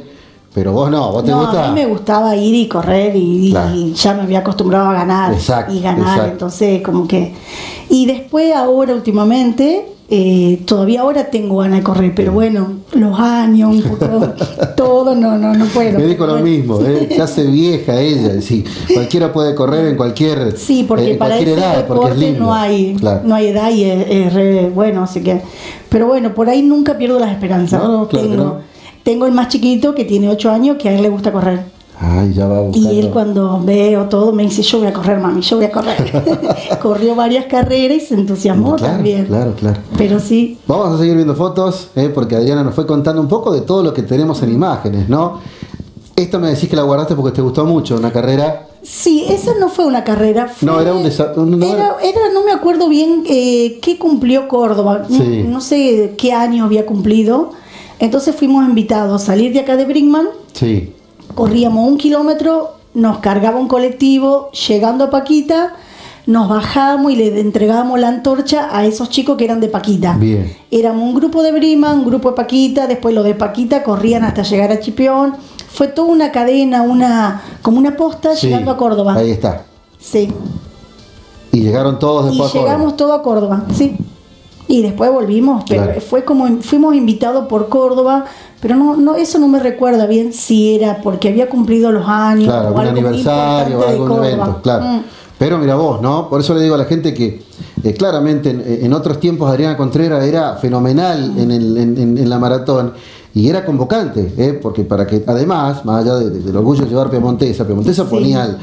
Pero vos no, vos te gusta. A mí me gustaba ir y correr y ya me había acostumbrado a ganar. Exacto, y ganar, exacto. Entonces como que... Y después ahora últimamente, todavía ahora tengo ganas de correr, pero bueno, los años, un poco, todo, no puedo. Me dijo lo mismo, se hace vieja ella, sí, cualquiera puede correr en cualquier, sí, porque para cualquier ese edad, porque es deporte lindo. no hay edad y es re bueno, así que... Pero bueno, por ahí nunca pierdo las esperanzas. No, claro que no. Tengo el más chiquito que tiene 8 años que a él le gusta correr. Ay, ya va buscando. Y él cuando veo todo me dice, yo voy a correr, mami, yo voy a correr. Corrió varias carreras y se entusiasmó también. Claro. Pero sí. Vamos a seguir viendo fotos, porque Adriana nos fue contando un poco de todo lo que tenemos en imágenes, ¿no? Esta me decís que la guardaste porque te gustó mucho, una carrera. Sí, esa no fue una carrera. No, era un desafío. No me acuerdo bien qué cumplió Córdoba. Sí. No sé qué año había cumplido. Entonces fuimos invitados a salir de acá de Brinkman. Sí. Corríamos 1 kilómetro, nos cargaba un colectivo, llegando a Paquita, nos bajamos y le entregábamos la antorcha a esos chicos que eran de Paquita. Bien. Éramos un grupo de Brinkman, un grupo de Paquita, después los de Paquita corrían hasta llegar a Chipión. Fue toda una cadena, como una posta, Sí, llegando a Córdoba. Ahí está. Sí. Y llegaron todos después a Córdoba. Llegamos todos a Córdoba, sí. Y después volvimos, pero Claro. fue como fuimos invitados por Córdoba, pero no eso no me recuerda bien si era porque había cumplido los años, Claro, o algún algo muy aniversario o importante de algún Córdoba. evento, claro. Pero mira vos, ¿no? Por eso le digo a la gente que claramente en otros tiempos Adriana Contreras era fenomenal en la maratón y era convocante, porque para que además, más allá del orgullo de llevar Piemontesa Sí. ponía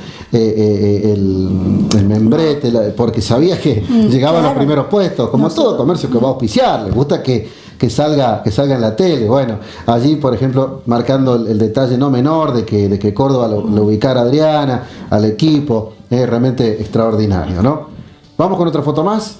el membrete, porque sabía que llegaban claro. los primeros puestos, como todo comercio que va a auspiciar, le gusta que salga en la tele. Bueno, allí por ejemplo marcando el detalle no menor de que Córdoba lo ubicara a Adriana, al equipo, realmente extraordinario, ¿no? Vamos con otra foto más.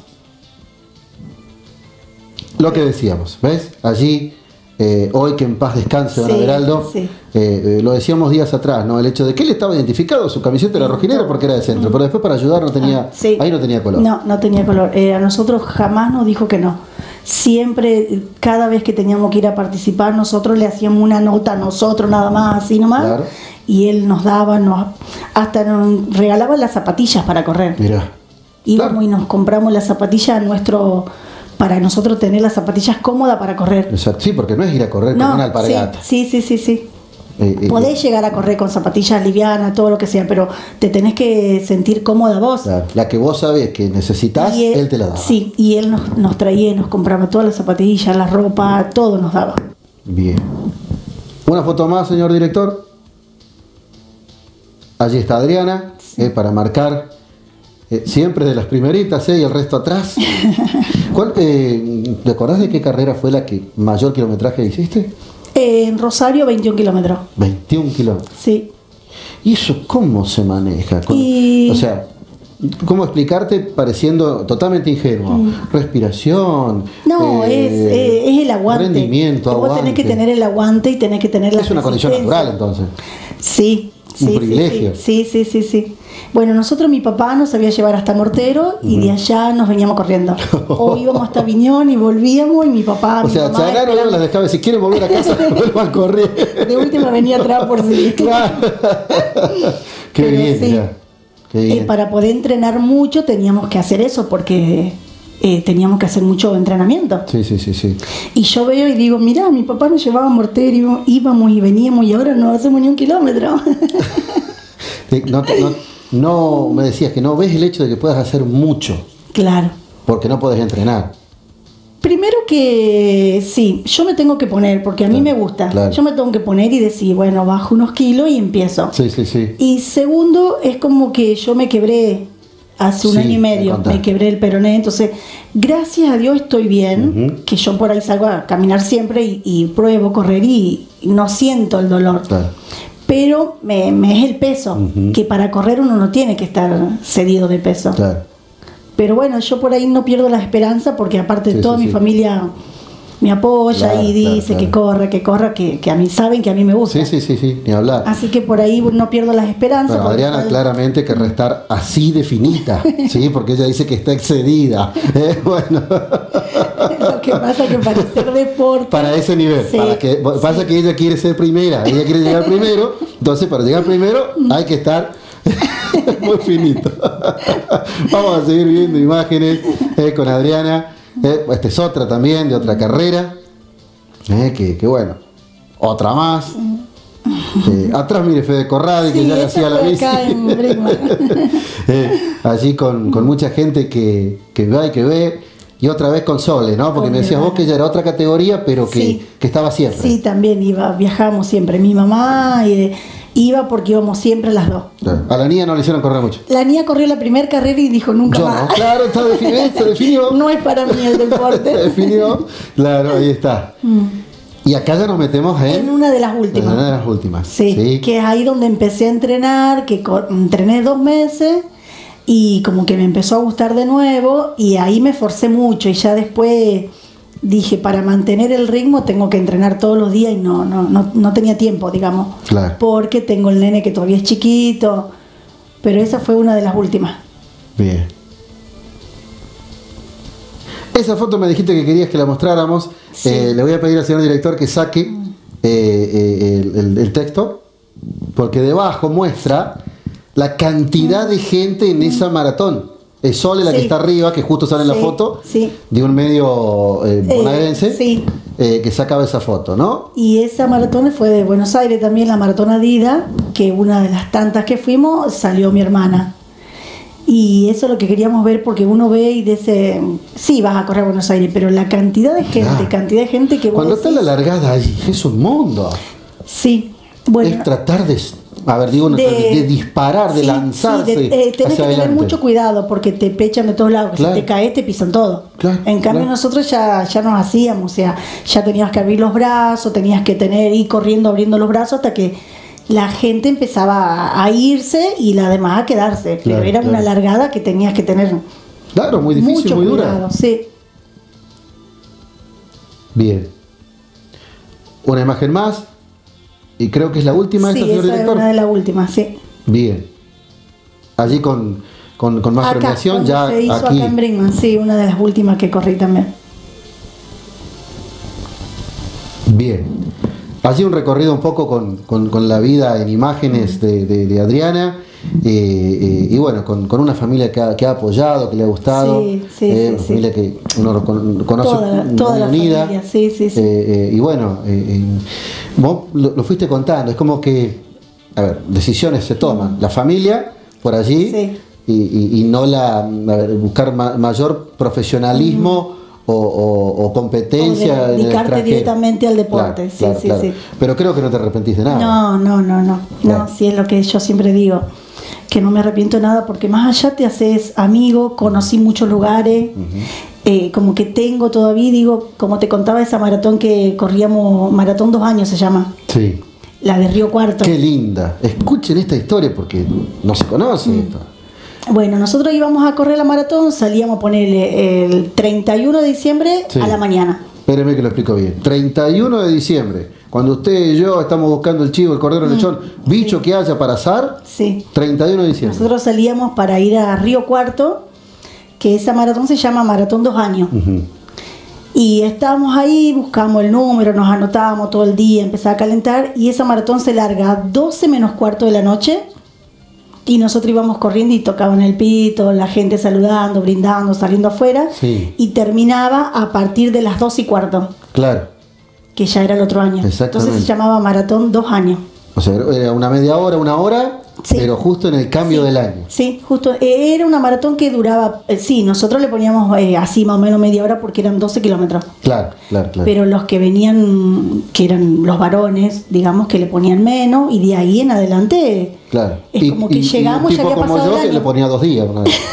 Lo que decíamos, ¿ves? Allí hoy que en paz descanse don Sí, Averaldo, sí. lo decíamos días atrás, ¿no? El hecho de que él estaba identificado, su camiseta era rojinera porque era de centro, pero después para ayudar no tenía, Sí. ahí no tenía color. No tenía color. A nosotros jamás nos dijo que no. Siempre, cada vez que teníamos que ir a participar, nosotros le hacíamos una nota a nosotros nada más, así nomás. Claro. Y él nos daba, hasta nos regalaba las zapatillas para correr. Mirá. Íbamos Claro. y nos compramos las zapatillas para nosotros tener las zapatillas cómodas para correr. Exacto. Sí, porque no es ir a correr con una alpargata. Sí. Podés llegar a correr con zapatillas livianas, todo lo que sea, pero te tenés que sentir cómoda vos. Claro, la que vos sabés que necesitas, Y él te la daba. Sí, y él nos traía, nos compraba todas las zapatillas, la ropa, todo nos daba. Bien. Una foto más, señor director. Allí está Adriana, para marcar siempre de las primeritas, y el resto atrás. ¿Te acordás de qué carrera fue la que mayor kilometraje hiciste? En Rosario, 21 kilómetros. 21 kilómetros. Sí. ¿Y eso cómo se maneja? O sea, ¿cómo explicarte pareciendo totalmente ingenuo? Respiración. No, es el aguante. Rendimiento, Vos aguante. tenés que tener el aguante y tenés que tener la Es una condición resistencia. natural, entonces. Sí. Un privilegio. Sí. Bueno, nosotros, mi papá nos sabía llevar hasta Mortero y de allá nos veníamos corriendo. O íbamos hasta Viñón y volvíamos y mi papá. O sea, Chagano no las dejaba, si quieren volver a casa, vuelvan corriendo. De última venía atrás por sí. Claro. Qué Pero bien, sí. mirá. Qué bien. Para poder entrenar mucho teníamos que hacer eso porque teníamos que hacer mucho entrenamiento. Sí. Y yo veo y digo, mirá, mi papá nos llevaba a Mortero, íbamos y veníamos y ahora no hacemos ni 1 kilómetro. No, me decías que no ves el hecho de que puedas hacer mucho, Claro. porque no podés entrenar. Primero que sí, yo me tengo que poner, porque a mí me gusta. Claro. Yo me tengo que poner y decir, bueno, bajo unos kilos y empiezo. Sí. Y segundo, es como que yo me quebré hace un Sí, año y medio, me contaste. me quebré el peroné, entonces gracias a Dios estoy bien, que yo por ahí salgo a caminar siempre y pruebo correr y no siento el dolor. Claro. Pero me es el peso, que para correr uno no tiene que estar cedido de peso. Claro. Pero bueno, yo por ahí no pierdo la esperanza porque aparte de Sí, toda sí, mi sí. familia me apoya Claro, y dice claro. que corra, que a mí saben que a mí me gusta. Sí, ni hablar. Así que por ahí no pierdo las esperanzas. Bueno, porque Adriana está- claramente querrá estar así de finita, ¿sí? Porque ella dice que está excedida. Bueno, Lo que pasa es que para hacer deporte... para ese nivel. Sí, Pasa que ella quiere ser primera, ella quiere llegar primero, entonces para llegar primero hay que estar muy finito. Vamos a seguir viendo imágenes con Adriana. Esta es otra también, de otra carrera. Que bueno, otra más. Atrás mire Fede Corradi, que Sí, ya le esa hacía la fue bici. acá en Brinkman. Allí con mucha gente que va y que ve. Y otra vez con Sole, ¿no? Porque Con me mi decías vos hermana. que ella era otra categoría, pero Sí. que estaba siempre. Sí, también viajábamos siempre. Mi mamá iba porque íbamos siempre las dos. Claro. A la niña no le hicieron correr mucho. La niña corrió la primera carrera y dijo nunca Yo más. no, claro, se definió. No es para mí el Se deporte. definió. Claro, ahí está. Y acá ya nos metemos En una de las últimas. En una de las últimas. Sí, que es ahí donde empecé a entrenar, que entrené 2 meses y como que me empezó a gustar de nuevo y ahí me forcé mucho y ya después dije, para mantener el ritmo tengo que entrenar todos los días y no tenía tiempo, digamos, Claro. porque tengo el nene que todavía es chiquito, pero esa fue una de las últimas. Bien. Esa foto me dijiste que querías que la mostráramos. Sí. Le voy a pedir al señor director que saque el texto, porque debajo muestra la cantidad de gente en esa maratón. Es Sole la que Sí. está arriba, que justo sale en la Sí, foto, sí. de un medio bonaerense, sí. que sacaba esa foto, ¿no? Y esa maratón fue de Buenos Aires también, la maratón Adidas, que una de las tantas que fuimos salió mi hermana. Y eso es lo que queríamos ver porque uno ve y dice, sí, vas a correr a Buenos Aires, pero la cantidad de gente, que vos Cuando está decís, la largada allí, es un mundo. Sí, bueno. Es tratar de disparar, de sí, lanzarse. sí, tenés que hacia tener adelante. mucho cuidado porque te pechan de todos lados, que Claro. si te caes te pisan todo. Claro, En cambio claro. nosotros ya nos hacíamos, o sea, ya tenías que abrir los brazos, tenías que ir corriendo abriendo los brazos hasta que la gente empezaba a irse y la demás a quedarse. Claro, pero era claro. una largada que tenías que tener Claro, muy difícil, mucho muy dura. cuidado, sí. Bien. Una imagen más. Y creo que es la última, Sí, esta, señor esa es director. una de las últimas, sí. Bien. Allí con más Acá, premiación, cuando ya se hizo aquí. acá en Brinkman, sí, una de las últimas que corrí también. Bien. Allí un recorrido un poco con la vida en imágenes de Adriana. Y bueno, con una familia que ha apoyado, que le ha gustado. Sí, sí, una sí, familia que uno conoce Toda muy la unida. familia, sí, sí, sí. Y bueno, vos lo fuiste contando, es como que, a ver, decisiones se toman. La familia por allí Sí. y no buscar mayor profesionalismo o competencia. O en el dedicarte extranjero. directamente al deporte, Claro, sí, claro. sí. Pero creo que no te arrepentís de nada. No, Claro. sí es lo que yo siempre digo, que no me arrepiento de nada porque más allá te haces amigo, conocí muchos lugares, como que tengo todavía, digo, como te contaba esa maratón que corríamos, Maratón 2 años se llama, Sí. la de Río Cuarto. Qué linda. Escuchen esta historia porque no se conoce esto. Bueno, nosotros íbamos a correr la maratón, salíamos a ponerle el 31 de diciembre Sí. a la mañana. Espéreme que lo explico bien. 31 de diciembre, cuando usted y yo estamos buscando el chivo, el cordero, el lechón, bicho que haya para azar, Sí. 31 de diciembre. Nosotros salíamos para ir a Río Cuarto, que esa maratón se llama Maratón 2 años. Ujú. Y estábamos ahí, buscamos el número, nos anotábamos todo el día, empezaba a calentar y esa maratón se larga a 12 menos cuarto de la noche y nosotros íbamos corriendo y tocaban el pito, la gente saludando, brindando, saliendo afuera Sí. y terminaba a partir de las 12 y cuarto, Claro. que ya era el otro año. Exactamente. Entonces se llamaba Maratón 2 años. O sea, era una media hora, una hora, Sí. pero justo en el cambio Sí, del año. Sí, justo. Era una maratón que duraba, sí, nosotros le poníamos así más o menos media hora porque eran 12 kilómetros. Claro. Pero los que venían, que eran los varones, digamos que le ponían menos y de ahí en adelante Claro. es como que llegamos, un ya tipo había como pasado yo el que año. le ponía 2 días una vez.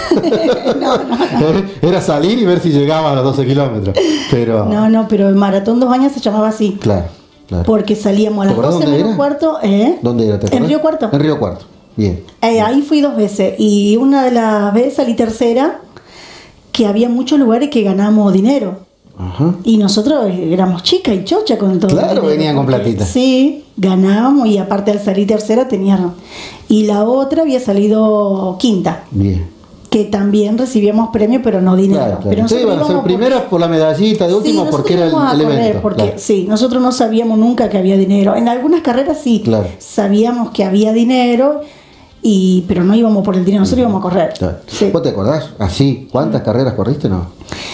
Era salir y ver si llegaba a los 12 kilómetros. Pero. No, pero el Maratón 2 años se llamaba así. Claro. Porque salíamos a ¿Te las acordás 12 dónde menos era? cuarto. ¿Dónde era? ¿Te En acordás? Río Cuarto. En Río Cuarto. Bien. Ahí fui 2 veces y una de las veces salí tercera, que había muchos lugares que ganamos dinero. Ajá. Y nosotros éramos chicas y chocha con todo. Claro, venían con platita. Sí, ganábamos y aparte al salir tercera tenían. Y la otra había salido quinta. Bien. Que también recibíamos premio, pero no dinero. Claro, claro. Pero Ustedes iban a ser primeras por la medallita de última, porque era el evento. Porque claro. sí, nosotros no sabíamos nunca que había dinero. En algunas carreras sí, claro. sabíamos que había dinero, pero no íbamos por el dinero, nosotros íbamos a correr. Claro. Sí. ¿Vos te acordás? Así, ¿cuántas carreras corriste, no?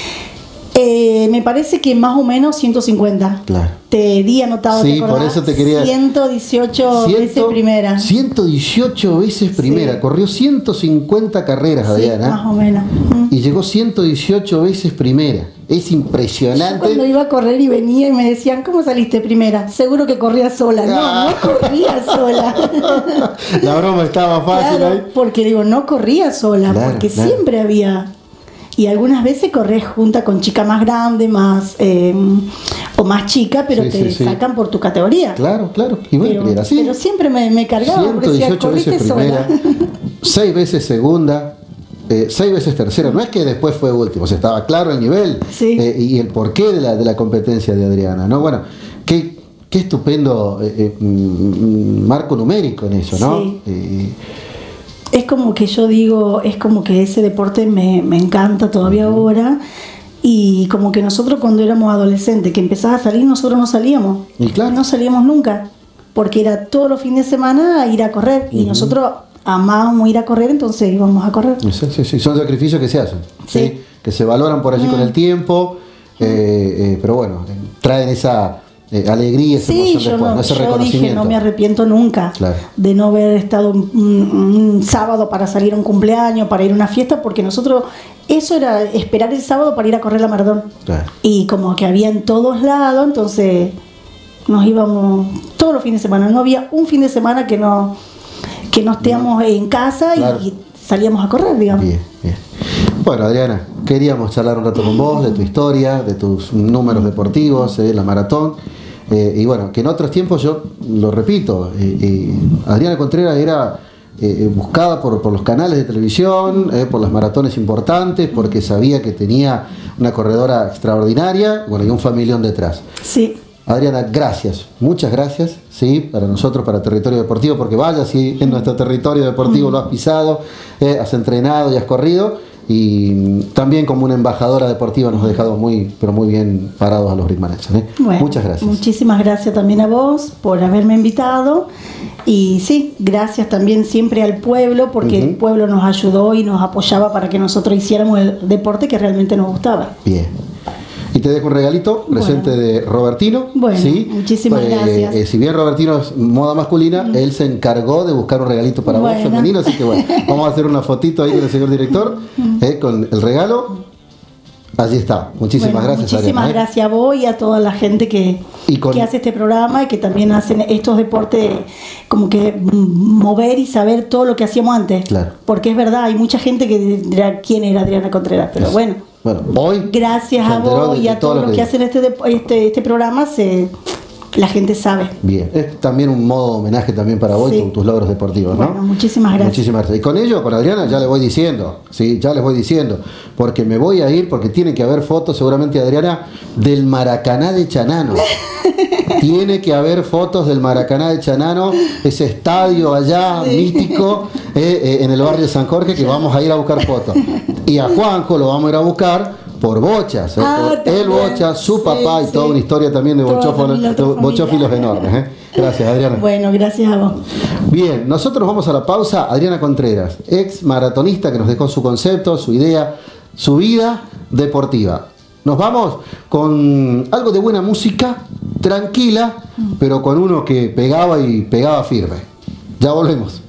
Me parece que más o menos 150. Claro. Te di anotado, sí, ¿te acordás? por eso te quería... 118 veces primera. 118 veces primera. Sí. Corrió 150 carreras, Sí, Adriana. más o menos. Y llegó 118 veces primera. Es impresionante. Yo cuando iba a correr y venía y me decían, ¿cómo saliste primera? Seguro que corrías sola. No corría sola. La broma estaba fácil, claro, ahí. porque digo, no corría sola, Claro, porque claro. siempre había... Y algunas veces corres junta con chica más grande, más o más chica, pero Sí, te sí. sacan por tu categoría. Claro, claro. Y bueno, era así. Pero siempre me cargaba, porque decía, 118 veces corriste sola. primera, 6 veces segunda, 6 veces tercera. No es que después fue último, o sea, estaba claro el nivel Sí. y el porqué de la competencia de Adriana, ¿no? Bueno, qué estupendo marco numérico en eso, ¿no? Sí. Es como que yo digo, es como que ese deporte me encanta todavía ahora. Y como que nosotros cuando éramos adolescentes, que empezaba a salir, nosotros no salíamos. Y claro. No salíamos nunca. Porque era todos los fines de semana ir a correr. Y nosotros amábamos ir a correr, entonces íbamos a correr. Sí, son sacrificios que se hacen, Sí. que se valoran por allí con el tiempo, pero bueno, traen esa alegría, esa Sí, emoción yo, después, ese yo reconocimiento. dije, no me arrepiento nunca Claro. de no haber estado un sábado para salir a un cumpleaños, para ir a una fiesta, porque nosotros, eso era esperar el sábado para ir a correr la maratón. Claro. Y como que había en todos lados, entonces nos íbamos todos los fines de semana. No había un fin de semana que no estéamos en casa Claro. y salíamos a correr, digamos. Bien. Bueno, Adriana, queríamos charlar un rato con vos de tu historia, de tus números deportivos, la maratón. Y bueno, que en otros tiempos, yo lo repito, Adriana Contreras era buscada por los canales de televisión, por las maratones importantes, porque sabía que tenía una corredora extraordinaria, bueno, y un familión detrás. Sí. Adriana, gracias, muchas gracias, ¿sí? Para nosotros, para Territorio Deportivo, porque vaya, si en nuestro territorio deportivo lo has pisado, has entrenado y has corrido, y también como una embajadora deportiva nos ha dejado muy, pero muy bien parados a los ritmanenses, ¿eh? Bueno, muchas gracias. Muchísimas gracias también a vos por haberme invitado. Y sí, gracias también siempre al pueblo, porque el pueblo nos ayudó y nos apoyaba para que nosotros hiciéramos el deporte que realmente nos gustaba. Bien. Y te dejo un regalito, presente de Robertino. Bueno, ¿sí? muchísimas gracias. Si bien Robertino es moda masculina, él se encargó de buscar un regalito para vos femenino, así que bueno, vamos a hacer una fotito ahí con el señor director, con el regalo. Allí está. Muchísimas gracias, Muchísimas Adriana, gracias a vos y a toda la gente que hace este programa y que también hacen estos deportes, como que mover y saber todo lo que hacíamos antes. Claro. Porque es verdad, hay mucha gente que dirá quién era Adriana Contreras, pero bueno. Bueno, hoy gracias a vos y a todos los que hacen este programa, la gente sabe. Bien, es también un modo de homenaje también para vos y tus logros deportivos, ¿no? Bueno, muchísimas gracias. Muchísimas gracias. Y con ello, con Adriana, ya le voy diciendo, ¿sí? Ya les voy diciendo, porque me voy a ir, porque tiene que haber fotos, seguramente, Adriana, del Maracaná de Chanano. Tiene que haber fotos del Maracaná de Chanano, ese estadio allá místico en el barrio de San Jorge, que vamos a ir a buscar fotos. Y a Juanjo lo vamos a ir a buscar por Bochas, por el Bocha, su papá y toda una historia también de bochófilos enormes. Gracias, Adriana. Bueno, gracias a vos. Bien, nosotros vamos a la pausa. Adriana Contreras, ex maratonista que nos dejó su concepto, su idea, su vida deportiva. Nos vamos con algo de buena música, tranquila, pero con uno que pegaba y pegaba firme. Ya volvemos.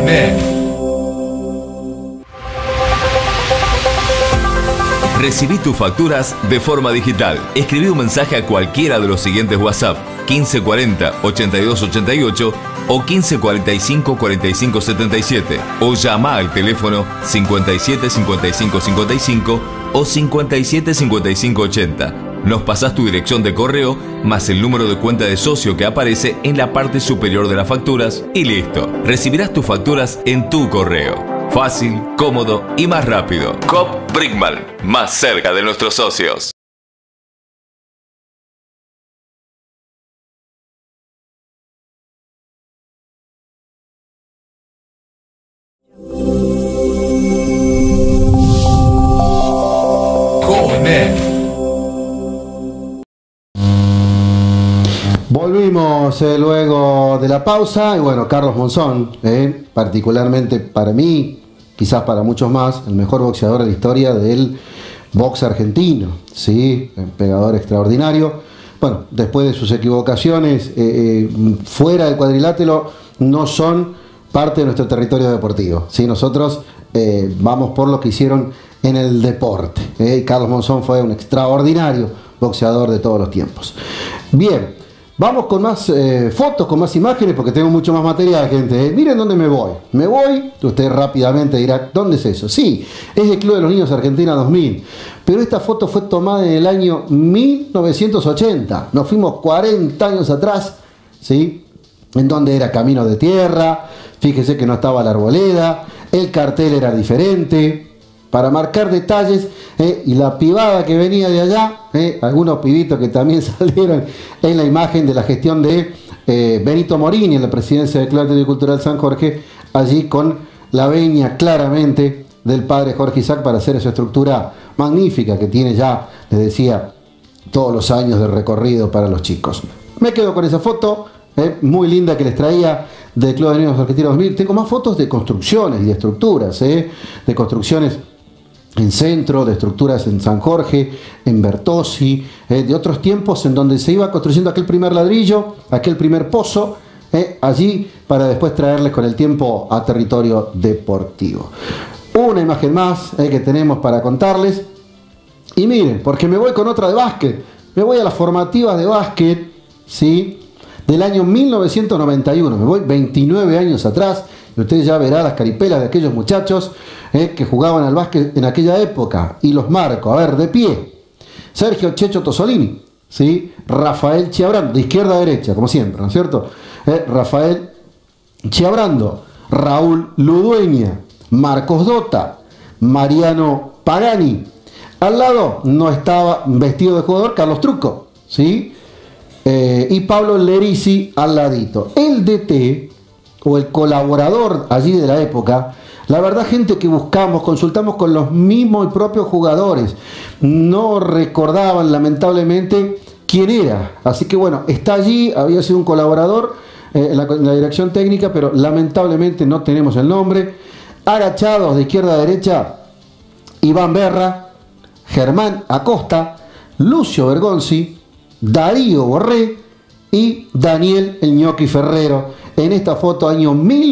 Recibí tus facturas de forma digital. Escribí un mensaje a cualquiera de los siguientes WhatsApp: 1540 8288 o 1545 4577, o llama al teléfono 57 55 55 o 57 55 80. Nos pasás tu dirección de correo más el número de cuenta de socio que aparece en la parte superior de las facturas y listo. Recibirás tus facturas en tu correo. Fácil, cómodo y más rápido. Coop Brinkmann, más cerca de nuestros socios. Volvimos luego de la pausa y bueno, Carlos Monzón, particularmente para mí, quizás para muchos más, el mejor boxeador de la historia del box argentino, ¿sí? Un pegador extraordinario. Bueno, después de sus equivocaciones fuera del cuadrilátero, no son parte de nuestro territorio deportivo, ¿sí? Nosotros vamos por lo que hicieron en el deporte. Carlos Monzón fue un extraordinario boxeador de todos los tiempos. Bien. Vamos con más fotos, con más imágenes, porque tengo mucho más material, gente. Miren dónde me voy. Me voy, usted rápidamente dirá, ¿dónde es eso? Sí, es el Club de los Niños Argentina 2000. Pero esta foto fue tomada en el año 1980. Nos fuimos 40 años atrás, ¿sí? En donde era camino de tierra. Fíjese que no estaba la arboleda. El cartel era diferente. Para marcar detalles, y la pibada que venía de allá, algunos pibitos que también salieron en la imagen de la gestión de Benito Morini en la presidencia del Club Atlético y Cultural San Jorge, allí con la venia claramente del padre Jorge Isaac para hacer esa estructura magnífica que tiene ya, les decía, todos los años de recorrido para los chicos. Me quedo con esa foto muy linda que les traía del Club de Niños Argentinos 2000. Tengo más fotos de construcciones y de estructuras, de construcciones en Centro, de estructuras en San Jorge, en Bertossi, de otros tiempos en donde se iba construyendo aquel primer ladrillo, aquel primer pozo, allí para después traerles con el tiempo a territorio deportivo. Una imagen más que tenemos para contarles. Y miren, porque me voy con otra de básquet, me voy a las formativas de básquet, ¿sí? Del año 1991, me voy 29 años atrás. Y usted ya verá las caripelas de aquellos muchachos que jugaban al básquet en aquella época. Y los marco, a ver, de pie. Sergio Checho Tosolini, ¿sí? Rafael Chiabrando, de izquierda a derecha, como siempre, ¿no es cierto? Rafael Chiabrando, Raúl Ludueña, Marcos Dota, Mariano Pagani. Al lado no estaba vestido de jugador Carlos Trucco, ¿sí? Y Pablo Lerici al ladito. El DT, o el colaborador allí de la época, la verdad, gente que buscamos, consultamos con los mismos y propios jugadores, no recordaban lamentablemente quién era. Así que bueno, está allí, había sido un colaborador en la dirección técnica, pero lamentablemente no tenemos el nombre. Agachados de izquierda a derecha, Iván Berra, Germán Acosta, Lucio Bergonzi, Darío Borré y Daniel El Ñoqui Ferrero. En esta foto, año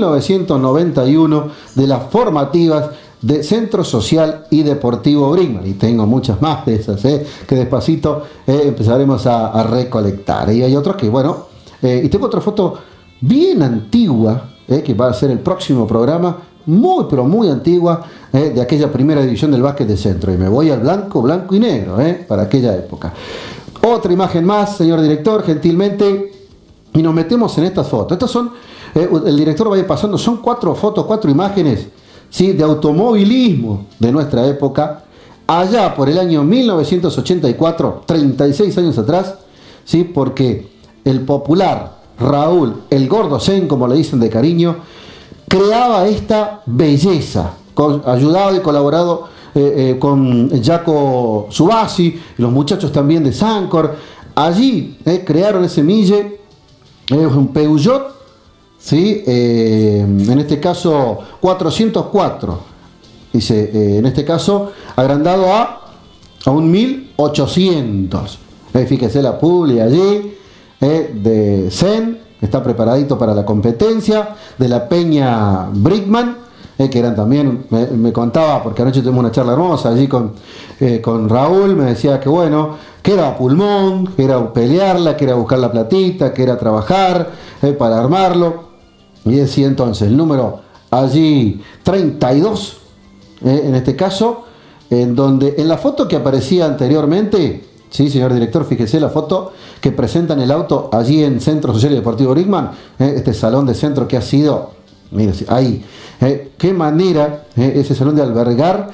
1991, de las formativas de Centro Social y Deportivo Brinkmann. Y tengo muchas más de esas, que despacito empezaremos a recolectar. Y hay otros que, bueno, y tengo otra foto bien antigua, que va a ser el próximo programa, muy pero muy antigua, de aquella primera división del básquet de Centro. Y me voy al blanco, blanco y negro, para aquella época. Otra imagen más, señor director, gentilmente. Y nos metemos en estas fotos. Estas son, el director vaya pasando, son 4 fotos, 4 imágenes, ¿sí? De automovilismo de nuestra época, allá por el año 1984, 36 años atrás, ¿sí? Porque el popular Raúl, el Gordo Zen, como le dicen de cariño, creaba esta belleza, ayudado y colaborado con Jaco Subasi, los muchachos también de Sancor. Allí crearon ese mille. Es un Peugeot, ¿sí? En este caso 404, dice, en este caso agrandado a un 1800. Fíjese la publi allí, de Zen, está preparadito para la competencia, de la Peña Brickman, que eran también, me contaba, porque anoche tuvimos una charla hermosa allí con Raúl, me decía que bueno, que era pulmón, que era pelearla, que era buscar la platita, que era trabajar para armarlo, y decía entonces el número allí 32, en este caso, en donde en la foto que aparecía anteriormente, sí, señor director, fíjese la foto que presentan el auto allí en Centro Social y Deportivo Brickman, este salón de centro que ha sido, mire, ahí, qué manera ese salón de albergar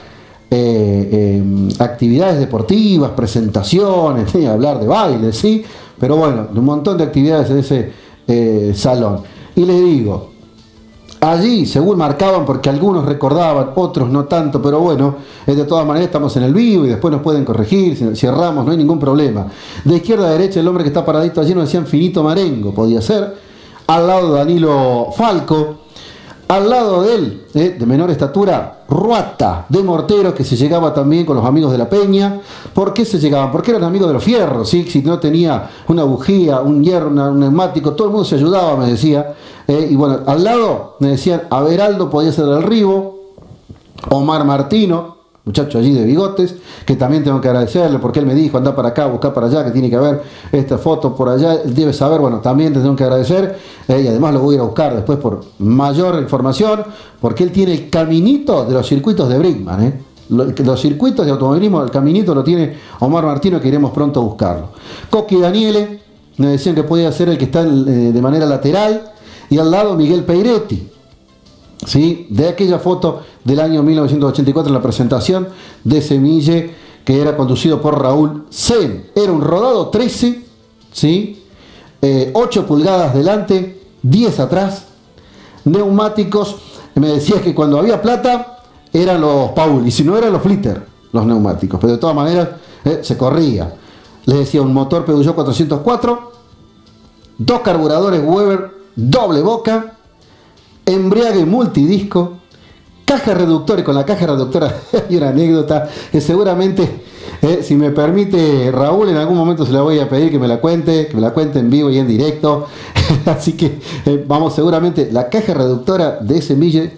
actividades deportivas, presentaciones, hablar de baile, sí, pero bueno, un montón de actividades en ese salón. Y les digo, allí según marcaban, porque algunos recordaban, otros no tanto, pero bueno, de todas maneras estamos en el vivo y después nos pueden corregir, si erramos, no hay ningún problema. De izquierda a derecha el hombre que está paradito allí nos decían Finito Marengo, podía ser, al lado de Danilo Falco, al lado de él, de menor estatura, Ruata de Mortero, que se llegaba también con los amigos de la Peña. ¿Por qué se llegaban? Porque eran amigos de los fierros, ¿sí? Si no tenía una bujía, un hierro, un neumático, todo el mundo se ayudaba, me decía. Y bueno, al lado me decían, Averaldo podía ser del Ribo, Omar Martino, muchacho allí de bigotes, que también tengo que agradecerle porque él me dijo, anda para acá, busca para allá, que tiene que haber esta foto por allá, él debe saber, bueno, también te tengo que agradecer, y además lo voy a ir a buscar después por mayor información, porque él tiene el caminito de los circuitos de Brickman, los circuitos de automovilismo, el caminito lo tiene Omar Martino, que iremos pronto a buscarlo. Coqui Daniele, me decían que podía ser el que está de manera lateral, y al lado Miguel Peiretti, ¿sí? De aquella foto del año 1984 en la presentación de Semille, que era conducido por Raúl Sen. Era un rodado 13, ¿sí? 8 pulgadas delante, 10 atrás, neumáticos, me decía que cuando había plata eran los Paul, y si no eran los Flitter, los neumáticos, pero de todas maneras se corría. Les decía un motor Peugeot 404, 2 carburadores Weber doble boca, embriague multidisco, caja reductora, y con la caja reductora hay una anécdota que seguramente, si me permite Raúl, en algún momento se la voy a pedir que me la cuente en vivo y en directo. Así que vamos, seguramente la caja reductora de ese Mille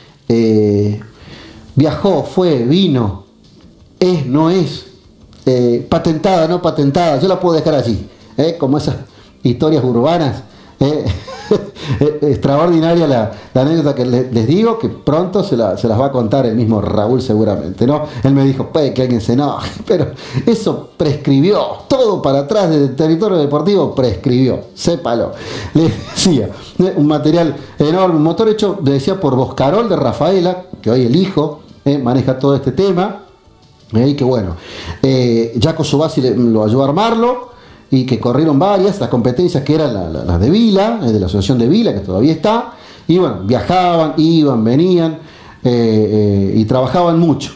viajó, fue, vino, no es, patentada, no patentada, yo la puedo dejar allí, como esas historias urbanas. Extraordinaria la anécdota que les digo, que pronto se las va a contar el mismo Raúl seguramente, ¿no? Él me dijo, que alguien se enoje, pero eso prescribió, todo para atrás del territorio deportivo prescribió, sépalo. Le decía, un material enorme, un motor hecho, le decía, por Boscarol de Rafaela, que hoy el hijo maneja todo este tema, y que bueno, Jaco Subasi lo ayudó a armarlo, y que corrieron varias, las competencias que eran las de Vila, de la asociación de Vila, que todavía está, y bueno, viajaban, iban, venían, y trabajaban mucho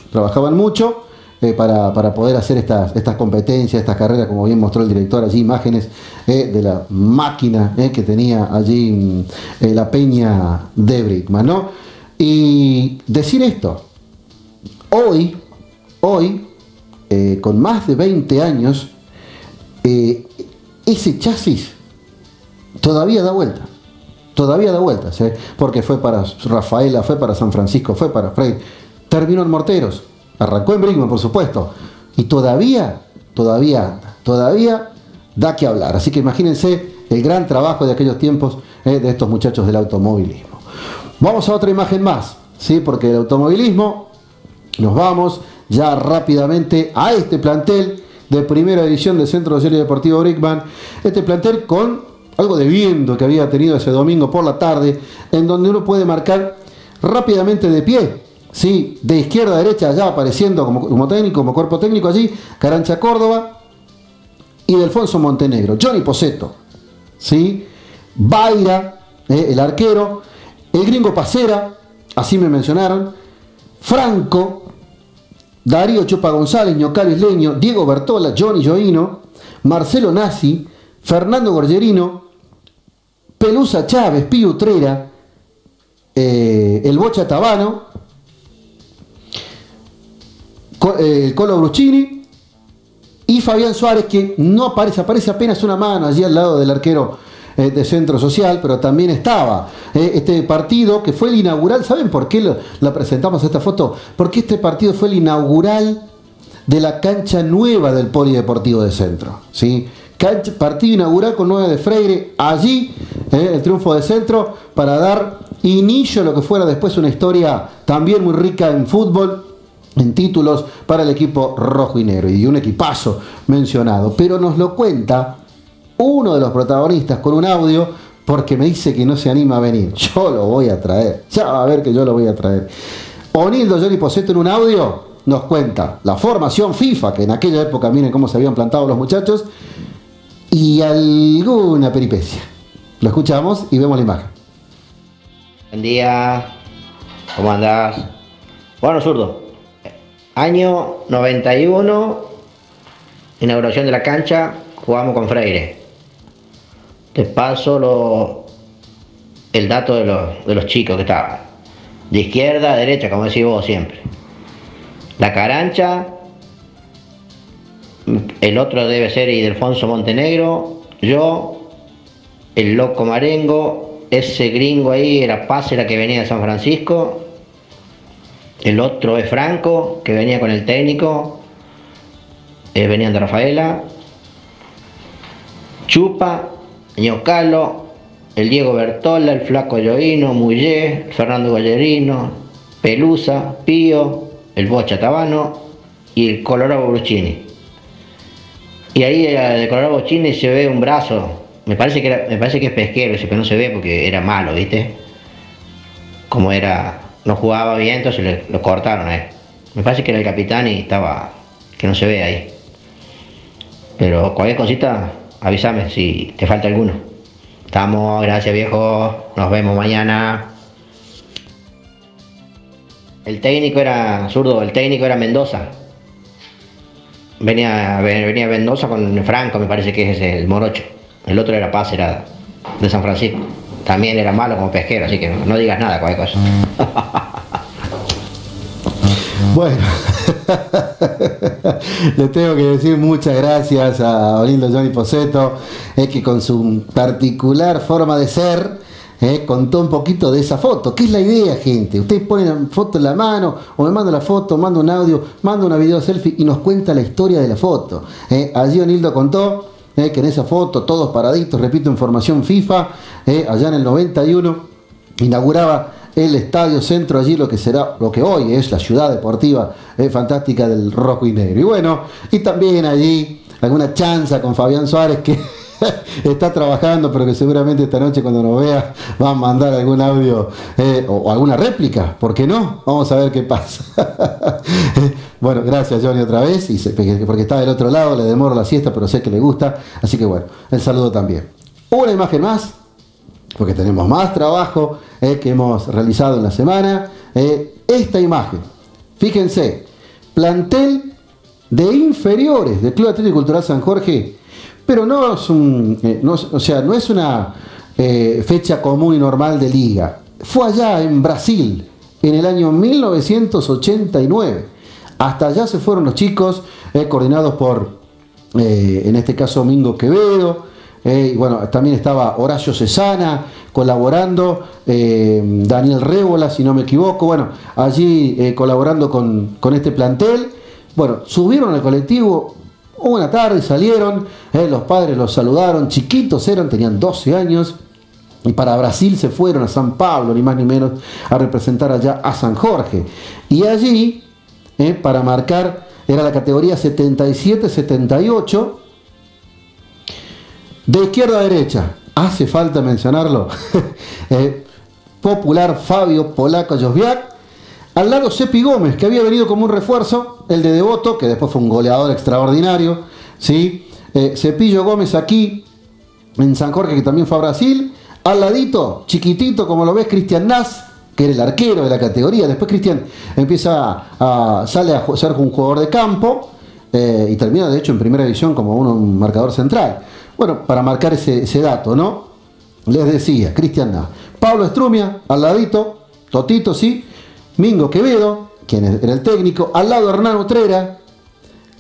para poder hacer estas competencias, estas carreras, como bien mostró el director allí, imágenes de la máquina que tenía allí la Peña de Brickman, ¿no? Y decir esto, hoy, con más de 20 años, ese chasis todavía da vuelta, ¿sí? Porque fue para Rafaela, fue para San Francisco, fue para Frey, terminó en Morteros, arrancó en Brickman, por supuesto, y todavía da que hablar. Así que imagínense el gran trabajo de aquellos tiempos de estos muchachos del automovilismo. Vamos a otra imagen más, ¿sí? Porque el automovilismo, nos vamos ya rápidamente a este plantel de primera división del Centro Social y Deportivo Brickman, este plantel con algo de viento que había tenido ese domingo por la tarde, en donde uno puede marcar rápidamente de pie, ¿sí? De izquierda a derecha, ya apareciendo como técnico, como cuerpo técnico allí, Carancha Córdoba y Delfonso Montenegro, Johnny Posetto, ¿sí? Baira, el arquero, el gringo Pacera, así me mencionaron, Franco, Darío Chupa González, Ñocalo Isleño, Diego Bertola, Johnny Joino, Marcelo Nassi, Fernando Gorgerino, Pelusa Chávez, Pío Utrera, el Bocha Tabano, el Colo Bruccini y Fabián Suárez, que no aparece apenas una mano allí al lado del arquero de Centro Social, pero también estaba este partido que fue el inaugural. ¿Saben por qué la presentamos esta foto? Porque este partido fue el inaugural de la cancha nueva del Polideportivo de Centro, ¿sí? Partido inaugural con 9 de Freire, allí el triunfo de Centro para dar inicio a lo que fuera después una historia también muy rica en fútbol, en títulos para el equipo rojo y negro, y un equipazo mencionado. Pero nos lo cuenta uno de los protagonistas con un audio, porque me dice que no se anima a venir. Yo lo voy a traer, ya va a ver que yo lo voy a traer. Onildo Johnny Posetto en un audio nos cuenta la formación FIFA, que en aquella época miren cómo se habían plantado los muchachos, y alguna peripecia. Lo escuchamos y vemos la imagen. Buen día, ¿cómo andás? Bueno, zurdo, año 91, inauguración de la cancha, jugamos con Freire. Te paso el dato de los chicos que estaban. De izquierda a derecha, como decís vos siempre. La Carancha, el otro debe ser Ildefonso Montenegro, yo, el Loco Marengo, ese gringo ahí era Pásera que venía de San Francisco, el otro es Franco que venía con el técnico, venían de Rafaela, Chupa, Ñocalo, el Diego Bertola, el Flaco Lloino, Muyé, Fernando Gallerino, Pelusa, Pío, el Bocha Tabano y el Colorado Bruccini. Y ahí de Colorado Bruccini se ve un brazo, me parece que es Pesquero, pero no se ve porque era malo, ¿viste? Como era, no jugaba bien, entonces lo cortaron a él. Me parece que era el capitán y estaba, que no se ve ahí. Pero cualquier cosita, avísame si te falta alguno. Estamos, gracias viejo, nos vemos mañana. El técnico era zurdo, el técnico era Mendoza. Venía Mendoza con Franco, me parece que es el morocho. El otro era Paz, era de San Francisco. También era malo como Pesquero, así que no digas nada, cualquier cosa. Bueno, le tengo que decir muchas gracias a Onildo Johnny Posetto, que con su particular forma de ser contó un poquito de esa foto. ¿Qué es la idea, gente? Ustedes ponen la foto en la mano, o me manda la foto, manda un audio, manda una video selfie y nos cuenta la historia de la foto. Allí Onildo contó que en esa foto, todos paraditos, repito, en formación FIFA, allá en el 91, inauguraba el Estadio Centro, allí lo que hoy es la ciudad deportiva fantástica del rojo y negro. Y bueno, y también allí alguna chanza con Fabián Suárez, que está trabajando, pero que seguramente esta noche cuando nos vea va a mandar algún audio o alguna réplica, ¿por qué no? Vamos a ver qué pasa. Bueno, gracias Johnny otra vez, porque está del otro lado, le demoro la siesta, pero sé que le gusta, así que bueno, el saludo también. Una imagen más, porque tenemos más trabajo que hemos realizado en la semana. Esta imagen, fíjense, plantel de inferiores del Club Atlético Cultural San Jorge, pero no es no es una fecha común y normal de liga. Fue allá en Brasil, en el año 1989. Hasta allá se fueron los chicos, coordinados por, en este caso, Mingo Quevedo. Y bueno, también estaba Horacio Cesana colaborando, Daniel Rébola, si no me equivoco. Bueno, allí colaborando con este plantel. Bueno, subieron al colectivo una tarde, salieron, los padres los saludaron, chiquitos eran, tenían 12 años, y para Brasil se fueron a San Pablo, ni más ni menos, a representar allá a San Jorge. Y allí, para marcar, era la categoría 77-78, de izquierda a derecha, hace falta mencionarlo, popular Fabio Polaco Josviak, al lado Cepi Gómez, que había venido como un refuerzo, el de Devoto, que después fue un goleador extraordinario, ¿sí? Cepillo Gómez aquí, en San Jorge, que también fue a Brasil. Al ladito, chiquitito, como lo ves, Cristian Nas, que era el arquero de la categoría. Después Cristian sale a ser un jugador de campo, y termina de hecho en primera división como un marcador central. Bueno, para marcar ese dato, ¿no? Les decía, Cristian Nas. Pablo Estrumia, al ladito, Totito, sí. Mingo Quevedo, quien era el técnico, al lado Hernán Utrera,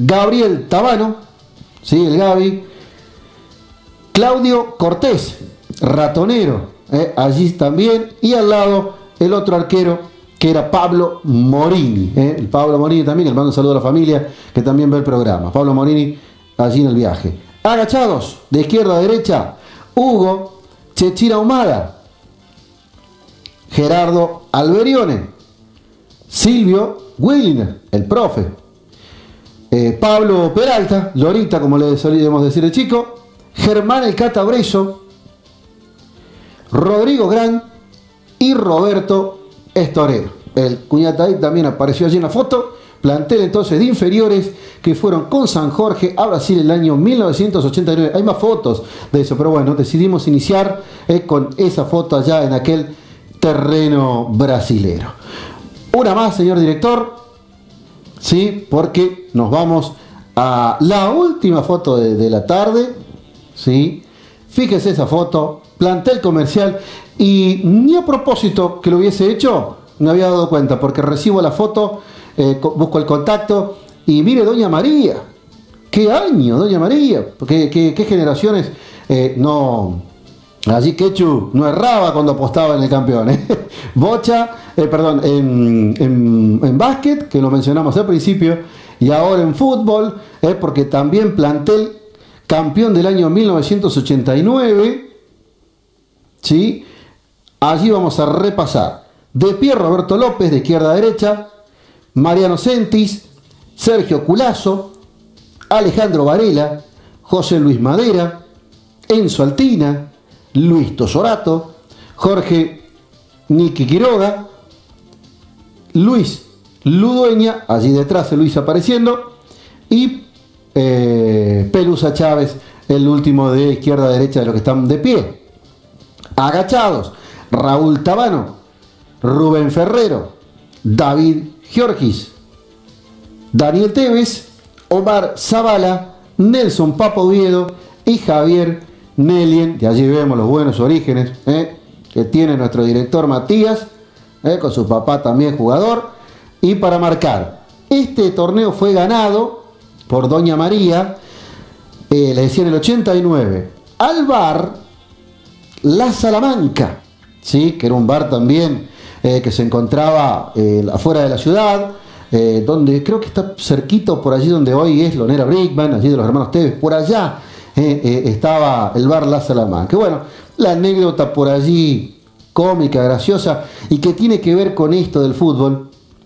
Gabriel Tabano, ¿sí? El Gaby, Claudio Cortés, Ratonero, allí también, y al lado el otro arquero que era Pablo Morini, el Pablo Morini también, le mando un saludo a la familia que también ve el programa. Pablo Morini allí en el viaje. Agachados, de izquierda a derecha, Hugo Chechira Humada, Gerardo Alberione, Silvio Williner, el profe, Pablo Peralta, Lorita, como le solíamos decir el chico, Germán el Cata Breso, Rodrigo Gran y Roberto Estorero. El Cuñataí también apareció allí en la foto. Plantel entonces de inferiores que fueron con San Jorge a Brasil el año 1989. Hay más fotos de eso, pero bueno, decidimos iniciar con esa foto allá en aquel terreno brasilero. Una más, señor director, ¿sí? Porque nos vamos a la última foto de la tarde, ¿sí? Fíjese esa foto, plantel comercial, y ni a propósito que lo hubiese hecho, me había dado cuenta, porque recibo la foto, busco el contacto, y mire, Doña María, qué año, Doña María, qué generaciones, no, allí Quechu no erraba cuando apostaba en el campeón, Bocha, perdón, en básquet, que lo mencionamos al principio, y ahora en fútbol, porque también plantel campeón del año 1989, ¿sí? Allí vamos a repasar. De pie Roberto López, de izquierda a derecha, Mariano Sentis, Sergio Culazo, Alejandro Varela, José Luis Madera, Enzo Altina, Luis Tosorato, Jorge Niki Quiroga, Luis Ludueña, allí detrás Luis apareciendo, y Pelusa Chávez, el último de izquierda a derecha de los que están de pie. Agachados, Raúl Tabano, Rubén Ferrero, David Giorgis, Daniel Tevez, Omar Zavala, Nelson Papo Oviedo y Javier Nelien. De allí vemos los buenos orígenes que tiene nuestro director Matías, con su papá también jugador. Y para marcar, este torneo fue ganado por Doña María, le decía en el 89, al bar La Salamanca, ¿sí? Que era un bar también que se encontraba afuera de la ciudad, donde creo que está cerquito por allí donde hoy es Lonera Brickman, allí de los hermanos Tevez, por allá estaba el bar La Salamanca. Bueno, la anécdota por allí cómica, graciosa, y que tiene que ver con esto del fútbol.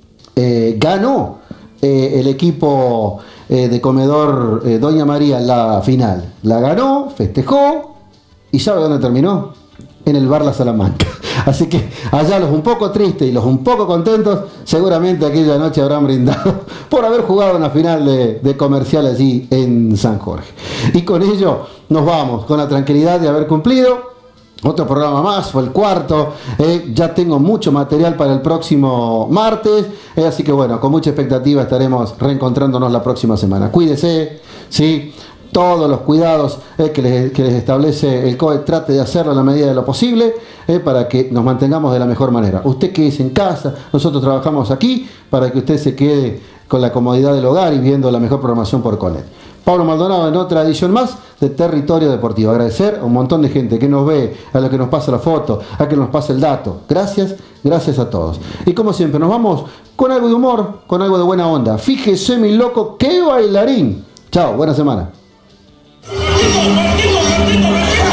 Ganó el equipo de comedor Doña María la final. La ganó, festejó, y ¿sabe dónde terminó? En el bar La Salamanca. Así que allá los un poco tristes y los un poco contentos seguramente aquella noche habrán brindado por haber jugado una final de comercial allí en San Jorge. Y con ello nos vamos, con la tranquilidad de haber cumplido otro programa más, fue el cuarto. Ya tengo mucho material para el próximo martes, así que bueno, con mucha expectativa estaremos reencontrándonos la próxima semana. Cuídese, ¿sí? Todos los cuidados que les establece el COE, trate de hacerlo en la medida de lo posible para que nos mantengamos de la mejor manera. Usted quédese en casa, nosotros trabajamos aquí para que usted se quede con la comodidad del hogar y viendo la mejor programación por Conet. Pablo Maldonado en otra edición más de Territorio Deportivo. Agradecer a un montón de gente que nos ve, a los que nos pasa la foto, a que nos pasa el dato. Gracias, gracias a todos. Y como siempre, nos vamos con algo de humor, con algo de buena onda. Fíjese, mi loco, qué bailarín. Chao, buena semana. Marquito, Marquito, Marquito.